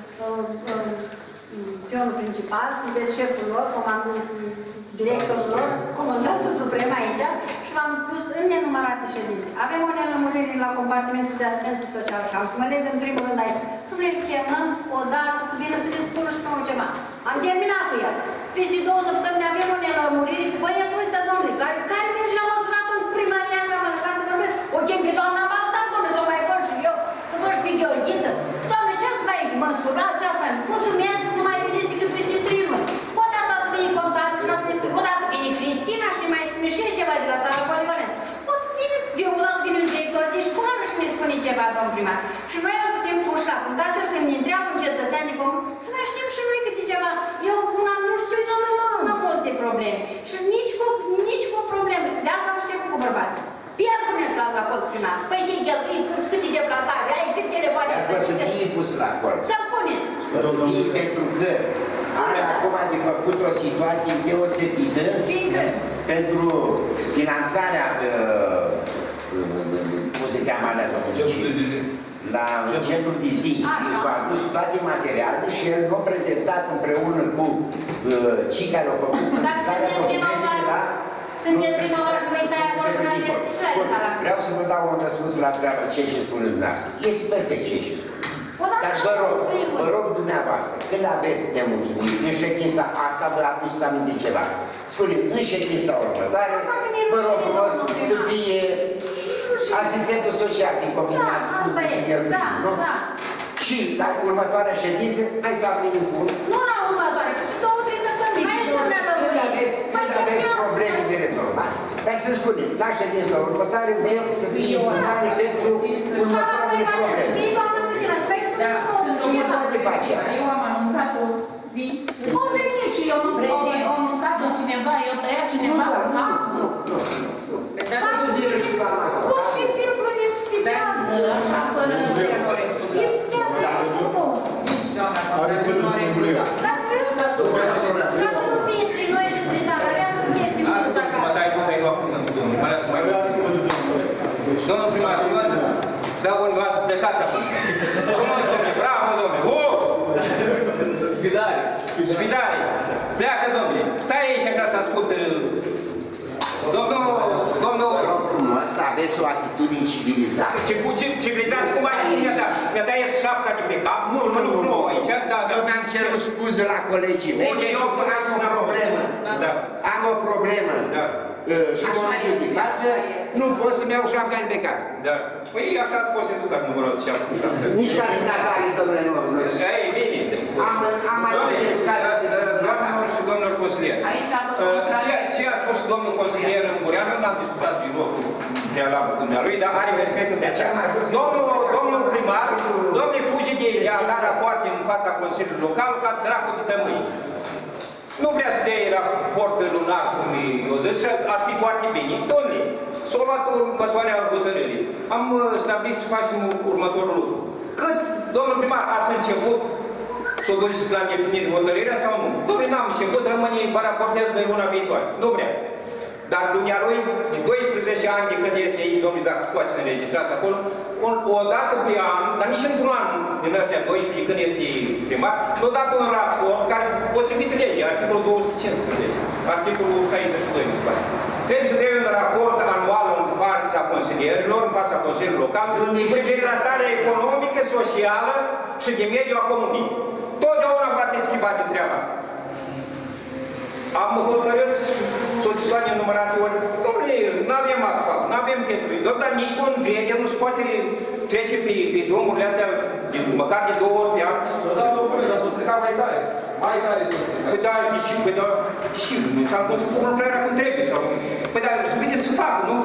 pionul principal, sunteți șeful lor, directorul lor, comandantul suprem aici și v-am spus în nenumărate ședințe. Avem o nelămurire la compartimentul de asistență socială și am să mă leg în primul rând aici. Nu le chemăm odată să vină să ne spună și nouă ceva. Am terminat cu el. Peste 2 săptămâni avem o nelămurire cu băiatul ăsta, domnule, care merge la măsurat în primăria asta, mă lăsați să vorbesc. O chem pe doamna Baltan, domnule, să o mai văd și eu, să văd și pe Gheorghiță. Doamne, și ați mai măsurat, și ați mai mulțumesc, nu mai veniți decât peste 3 luni. Odată să fie contabil și ați spune, odată vine Cristina și ne mai spune și ceva de la sala polivalent. Odată vine un director de școală și ne spune ceva, domn primar. Și noi o să fim puși la punct, astfel când ne întreabă un cetățean de comun, să mai știm și noi câte ceva. Eu nu știu ce să mă multe probleme. Și nici cu probleme. De asta am știut cu bărbatul. Pierd puneți la colț primar. Păi ce cheltui, câte deplasare ai, câte telefoane. Dar poate să fie pus la colț. Să puneți. O să fie pentru că are acum de făcut o situație deosebită pentru finanțarea cum se cheamă alea, la centrul de zi. S-au adus toate materialele și el nu a prezentat împreună cu cei care au făcut finanțarea documentele la... Sunteți vinovați, nu mai tai acolo și mai de... Vreau să vă dau un răspuns la treaba ceea ce spune dumneavoastră. Este perfect ceea ce spune. Dar vă rog dumneavoastră, când aveți nemulțumiri, în ședința asta vă aduceți aminte ceva. Spune, în ședința următoare, vă rog frumos să fie asistentul social din combinație. Asta e, da. Și la următoarea ședință, hai să avem un punct. Nu la următoare, că sunt 2-3 săptămâni. Când aveți probleme de rezolvat, dar să spunem, la ședința următoare vrem să fie urmare pentru următoarele probleme. Și toate face asta. Eu am anunțat-o o venit și eu am mâncat-o cineva, eu tăia cineva la cap. Nu. O să vină și la acolo. Pur și simplu ne sfidează, așa, fără teroare. E sfidează. Nici doamna Contabilă nu are incluzat. Dar vreau să vă spun, ca să nu fie între noi și între salariați o chestie cu tot așa. Mă dai conta, ai luat cuvântul, domnule. Mai lasă mai domnul primar, da, vorbim asta, plecați acum. Frumos, domnule, bravo, domnule. Sfidare. Sfidare. Pleacă, domnule. Stai aici așa și ascultă. Domnul... Vă rog frumos să aveți o atitudine civilizată. Civilizată? Cum ai ști mi-a dat? Mi-a dat el șapca de pe cap? Nu, aici, da. Eu mi-am cerut scuze la colegii mei. Eu am o problemă. Am o problemă. Și în momentul de față nu pot să-mi iau șapca de pe cap. Da. Păi așa ați fost educat, nu vă rog să iau șapca. Nici la dumneavoastră, domnule Normus. Ei, bine. Am mai multe educații. Doamnelor și domnilor consilieri, ce a spus domnul consilier Ungureanu, n-am discutat din locul prealabil cu dumnealui, dar are efectul de aceea. Domnul primar, domnul fuge de a da rapoarte în fața Consiliului Local ca dracu de tămâi. Nu vrea să dea raport lunar, cum eu zic, ar fi foarte bine. Domnule, s-a luat următoarea hotărâre. Am stabilit să facem următorul lucru. Cât, domnul primar, ați început să o duceți la îndeplinire hotărârea sau nu? Domnule, n-am început, rămâne, vă raportez luna viitoare. Nu vrea. Dar dumnealui, de 12 ani de când este aici, domnule, dacă se poate să înregistrați acolo, o dată pe an, dar nici într-un an din ăștia 12, când este primar, nu dat un raport care, potrivit legii, articolul 215, articolul 62, mi se pare. Trebuie să dea un raport anual în partea consilierilor, în fața Consiliului Local, cu privire la starea economică, socială și de mediu a comunii. Totdeauna v-ați schimbat din treaba asta. Am hotărât solicitoare numărate ori, domnule, nu avem asfalt, nu avem petruit, dar nici cu un gredel nu se poate trece pe drumurile astea, măcar de 2 ori pe an. S-o dat locuri, dar s-o stricat mai tare. Mai tare s-o stricat. Păi da, și nu s-a pus cu lucrarea cum trebuie. Păi da, să vedeți să facă, nu?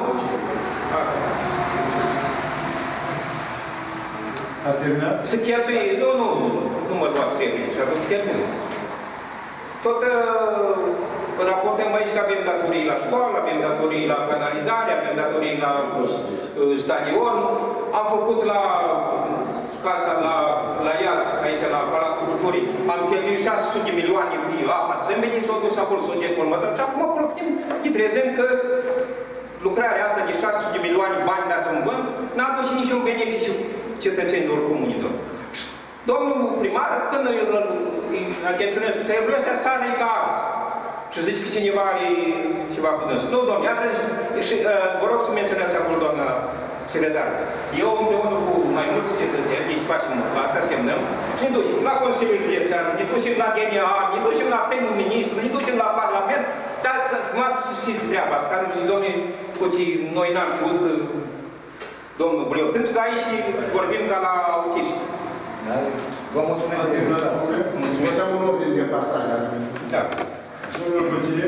A terminat? Să cheltuie, nu mă luați trebuie, și atunci cheltuie. Tot raportăm aici că avem datorii la școală, avem datorii la canalizare, avem datorii la stadion. Am făcut la casa la Iaz, aici la Palatul Culturii, am cheltuit 600 de milioane pe apa sâmbeni, s-au dus acolo, s-au decolmătat. Și acum profităm, ne trezim că lucrarea asta de 600 de milioane bani dați în bani n-a adus și niciun beneficiu cetățenilor comunilor. Domnul primar, când îl atenționez cu treburile astea, sare ca ars. Și zice că cineva are ceva cu dânsul. Nu, domnule, asta și vă rog să menționați acolo, doamna secretar. Eu împreună cu mai mulți cetățeni, deci facem asta, semnăm, și ne ducem la Consiliul Județean, ne ducem la DNA, ne ducem la primul ministru, ne ducem la Parlament, dar m-ați știți treaba asta, care zic, domnule, noi n-am știut că domnul Buleu, pentru că aici vorbim ca la autist. Vă mulțumim. Mulțumim. Votăm un ordine de pasare. Da. Domnul consilier?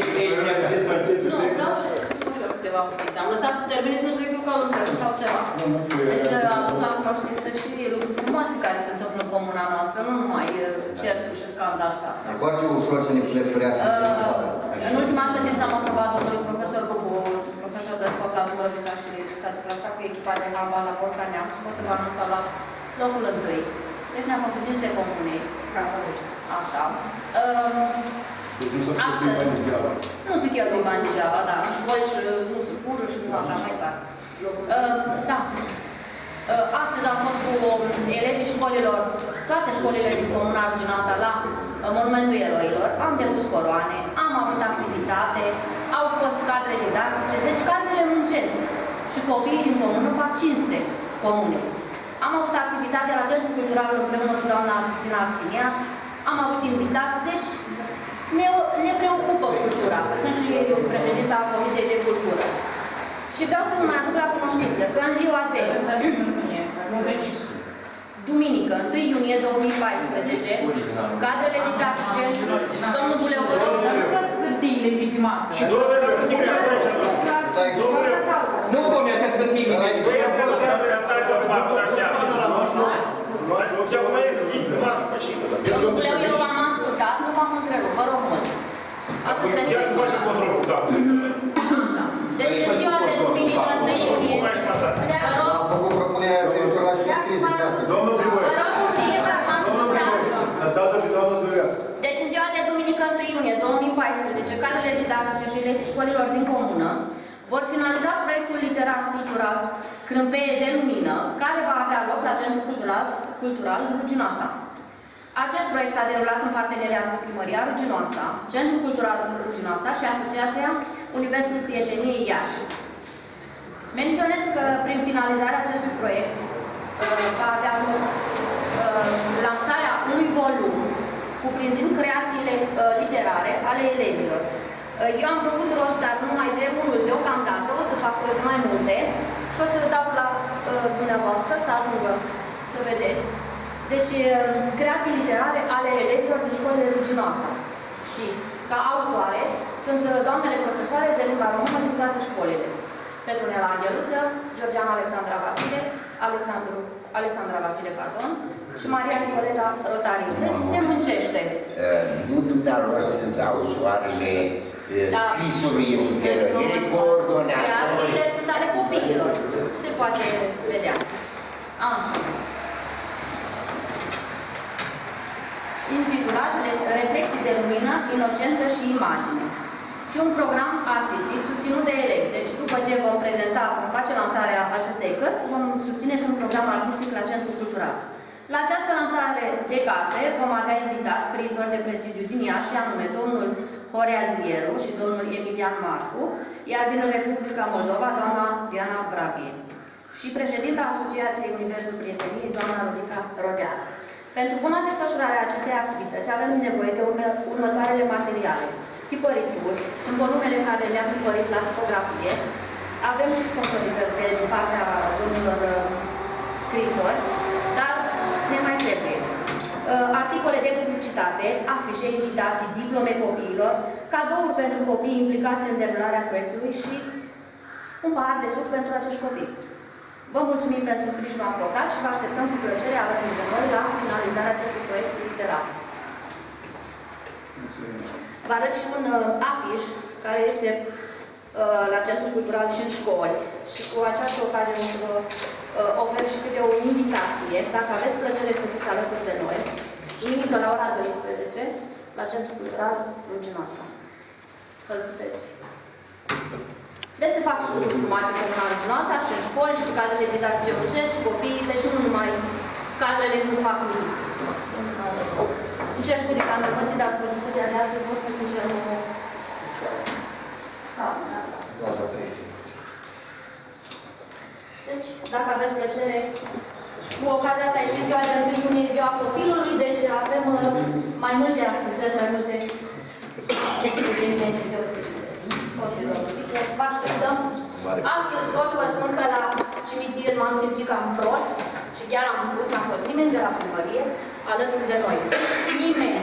Nu, vreau să spun și eu câteva cuvinte. Am lăsat să terminiți, nu zic că îl întreb sau ceva. Deci să aduc la cunoștință și lucruri frumoase care se întâmplă în comuna noastră, nu numai cercuri și scandal și asta. E foarte ușor să ne plăcurească. În ultima ședință am aprobat domnului profesor Lupu, profesor de sport la numărul Visa și s-a deplasat cu echipa de handbal la Porca Neamț, o să vă anunț că la locul 1. Deci ne-am făcut 500 comunei. Așa. Deci nu s-a spus din bani degeaba. Nu se cheltuie bani degeaba, da. Și școli și nu se fură și nu așa mai tare. Da. Astăzi am fost cu elevii școlilor, toate școlile din Comuna Arginoasa la Monumentul Eroilor. Am depus coroane, am avut activitate, au fost cadre didactice, deci cadrele muncesc. Și copiii din comună fac 500 comune. Am avut activitate la Centrul Cultural împreună cu doamna Cristina Axinias, am avut invitați, deci ne preocupă cultura, că sunt și președința Comisiei de Cultură. Și vreau să vă mai aduc la cunoștință că în ziua de duminică, 1 iunie 2014, cadrele didactice, domnul Buleu, vă rog, nu luați hârtiile de pe masă. Nu, domnule, să sunt timide. Domnul Buleu, eu v-am ascultat, nu v-am întrerupt, vă rog mult. Atât respect. Deci în ziua de duminică, 1 iunie, Am făcut propunerea privitor la subscripție. Domnul primar. vă rog puțin, m-am ascultat. Deci în ziua de duminică, 1 iunie 2014, cadrele didactice și școlilor din comună vor finaliza proiectul literar-cultural Crâmpeie de Lumină, care va avea loc la Centrul Cultural Ruginoasa. Acest proiect s-a derulat în parteneriat cu Primăria Ruginoasa, Centrul Cultural Ruginoasa și Asociația Universul Prieteniei Iași. Menționez că prin finalizarea acestui proiect va avea lansarea unui volum cuprinzând creațiile literare ale elevilor. Eu am făcut rost, dar numai de unul deocamdată, o să fac mai multe și o să dau la dumneavoastră să ajungă să vedeți. Deci, creații literare ale elevilor din școlile Ruginoasa. Și, ca autoare, sunt doamnele profesoare de limba română din toate școlile. Petronela Angeluță, Georgiana Alexandra Vasile, Alexandra Vasile, pardon, și Maria Nicoleta Rotariu. Deci se muncește. Nu dumneavoastră sunt autoarele scrisului în interior, ele coordonează. Creațiile sunt ale copiilor. Se poate vedea. Așa. Intitulat Reflexii de lumină, inocență și imagine. Și un program artistic susținut de elevi. Deci după ce vom prezenta, vom face lansarea acestei cărți, vom susține și un program artistic la Centrul Cultural. La această lansare de carte vom avea invitați scriitori de prestigiu din Iași, anume domnul Horea Zilieru și domnul Emilian Marcu, iar din Republica Moldova, doamna Diana Vrabie. Și președinta Asociației Universul Prieteniei, doamna Rodica Rodea. Pentru buna desfășurare a acestei activități avem nevoie de următoarele materiale. Tipărituri, sunt volumele care le-am tipărit la tipografie. Avem și sponsorizări din partea domnilor scriitori, dar ne mai trebuie. Articole de publicitate, afișe, invitații, diplome copiilor, cadouri pentru copii implicați în derularea proiectului și un pahar de suc pentru acești copii. Vă mulțumim pentru sprijinul acordat și vă așteptăm cu plăcere alături de noi la finalizarea acestui proiect literar. Vă arăt și un afiș care este la Centrul Cultural și în școli și cu această ocazie o să vă ofer și câte o invitație. Dacă aveți plăcere să fiți alături de noi, duminică la ora 12 la Centrul Cultural Ruginoasa. Că-l puteți. Deci se fac și informații comunale Ruginoasa și în școli și cadrele didactice muncesc și copiii, deci nu numai cadrele nu fac nimic. Îmi cer scuze că am rămățit, dar cu discuția de astăzi vă spun sincer, nu... Deci, dacă aveți plăcere, cu ocazia asta e și ziua de 1 iunie, ziua copilului, deci avem mai multe activități, mai multe evenimente deosebite. Vă așteptăm. Astăzi pot să vă spun că la cimitir m-am simțit cam prost și chiar am spus, n-a fost nimeni de la primărie alături de noi. Nimeni.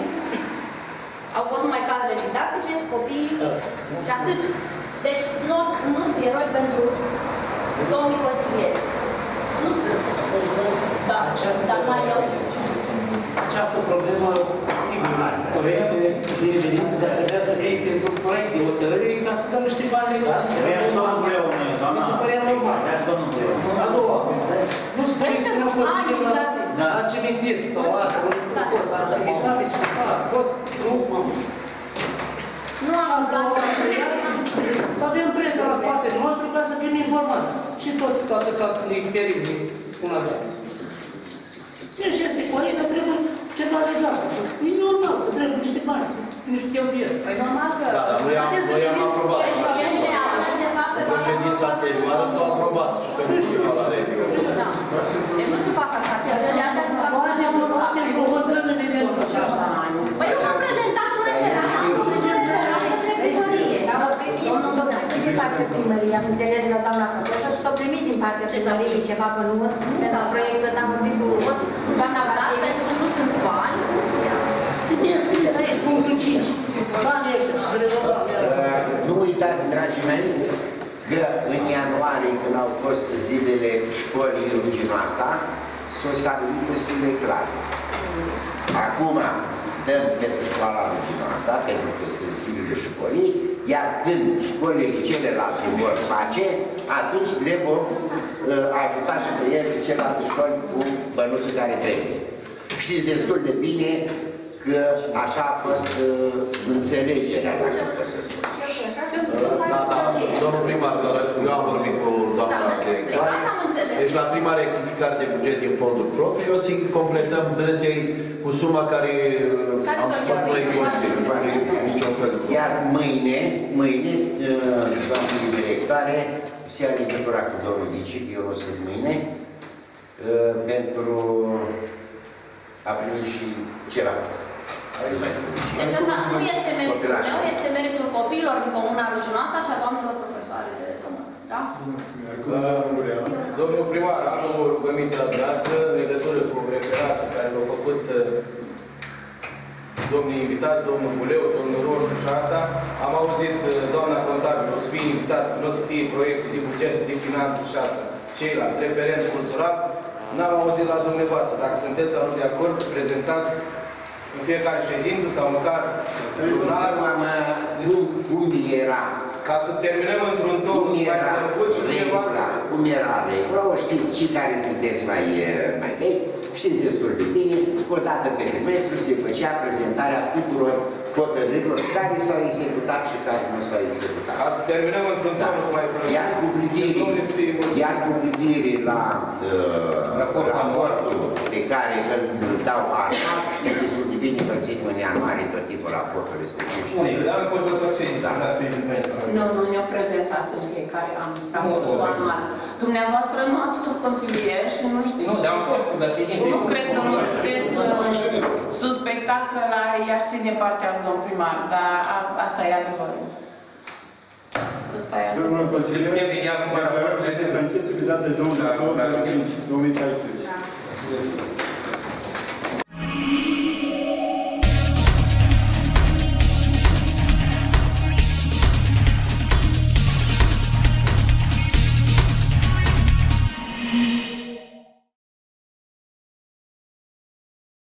Au fost numai cadrele didactice, copiii și atât. Deci nu sunt eroi pentru domnii consilieri. Nu sunt. Da, dar mai eu. Această problemă, sigur, proiectele din venit, dar trebuia să fie pentru proiect de hotărâre ca să dăm niște bani legali. Trebuia și domnul Breu. Mi se părea normal. A doua. Nu spuneți că nu a fost invitație. La cimitir sau asta, nu a fost. Ați invitat pe cineva, ați fost, nu m-am. Nu am dat. Să avem presa la spatele nostru ca să fim informați. Și toată teribil, una de alții. Deci este corect, dar trebuie ceva legal. E normal, că trebuie niște bani, niște cheltuieli. Normal că... Da, dar noi am aprobat. În ședința anterioară s-au aprobat și pentru școala la radio. Da. Deci nu se fac așa, cheltuielile astea se fac... Poate să facem provocări în eventul așa. Păi eu am prezentat un referat, am prezentat un referat despre primărie. Dar am primit din partea primăriei, am înțeles la doamna profesor și s-au primit din partea primăriei ceva bănuț pentru proiectul, n-am vorbit cu doamna Vasile. Pentru că nu sunt bani, nu se ia. Trebuie scris aici, punctul 5. Banii ăștia și să rezolvăm. Nu uitați, dragii mei, că în ianuarie, când au fost zilele școlii Ruginoasa, s-au stabilit destul de clar. Acum dăm pentru școala Ruginoasa, pentru că sunt zilele școlii, iar când școlile celelalte vor face, atunci le vom ajuta și pe ele celelalte școli cu bănuțul care trebuie. Știți destul de bine că așa a fost înțelegerea, dacă pot să spun. Domnul primar, dar eu am vorbit cu doamna directoare. Deci la prima rectificare de buget din fonduri proprii, o să completăm dânței cu suma care am spus noi conștienți. Niciun fel. Iar mâine, doamna directoare, se ia legătura cu domnul Vici, eu o să mâine, pentru a primi și ceva. Deci asta nu este meritul meu, este meritul copiilor din Comuna Râșinoasa și a doamnelor profesoare de comună. Da? Domnul primar, am o rugăminte la dumneavoastră în legătură cu referatul care l-au făcut domnii invitați, domnul Buleu, domnul Roșu și asta. Am auzit doamna contabil, o să fie invitat, nu o să fie proiecte de buget, de finanțe și asta. Ceilalți, referenți cultural, n-am auzit la dumneavoastră. Dacă sunteți sau nu de acord, să prezentați în fiecare ședință sau măcar lunar, cum era? Ca să terminăm într-un ton mai plăcut și cum era regula, o știți și care sunteți mai vechi, știți destul de bine, o dată pe trimestru se făcea prezentarea tuturor hotărârilor care s-au executat și care nu s-au executat. Ca să terminăm într-un ton mai plăcut. Iar cu privire la raportul pe care îl dau așa, știți destul de bine că ținem în ianuarie tot timpul raportul respectiv. Nu, ne-au prezentat în fiecare an, raportul anual. Dumneavoastră nu ați fost consilier și nu știți. Nu, dar am fost, dar și din Nu cred că nu puteți suspecta că la i-aș ține partea lui domn primar, dar asta e adevărul. Asta e adevărul. Domnul consilier, sunteți ancheți vizate de 2013.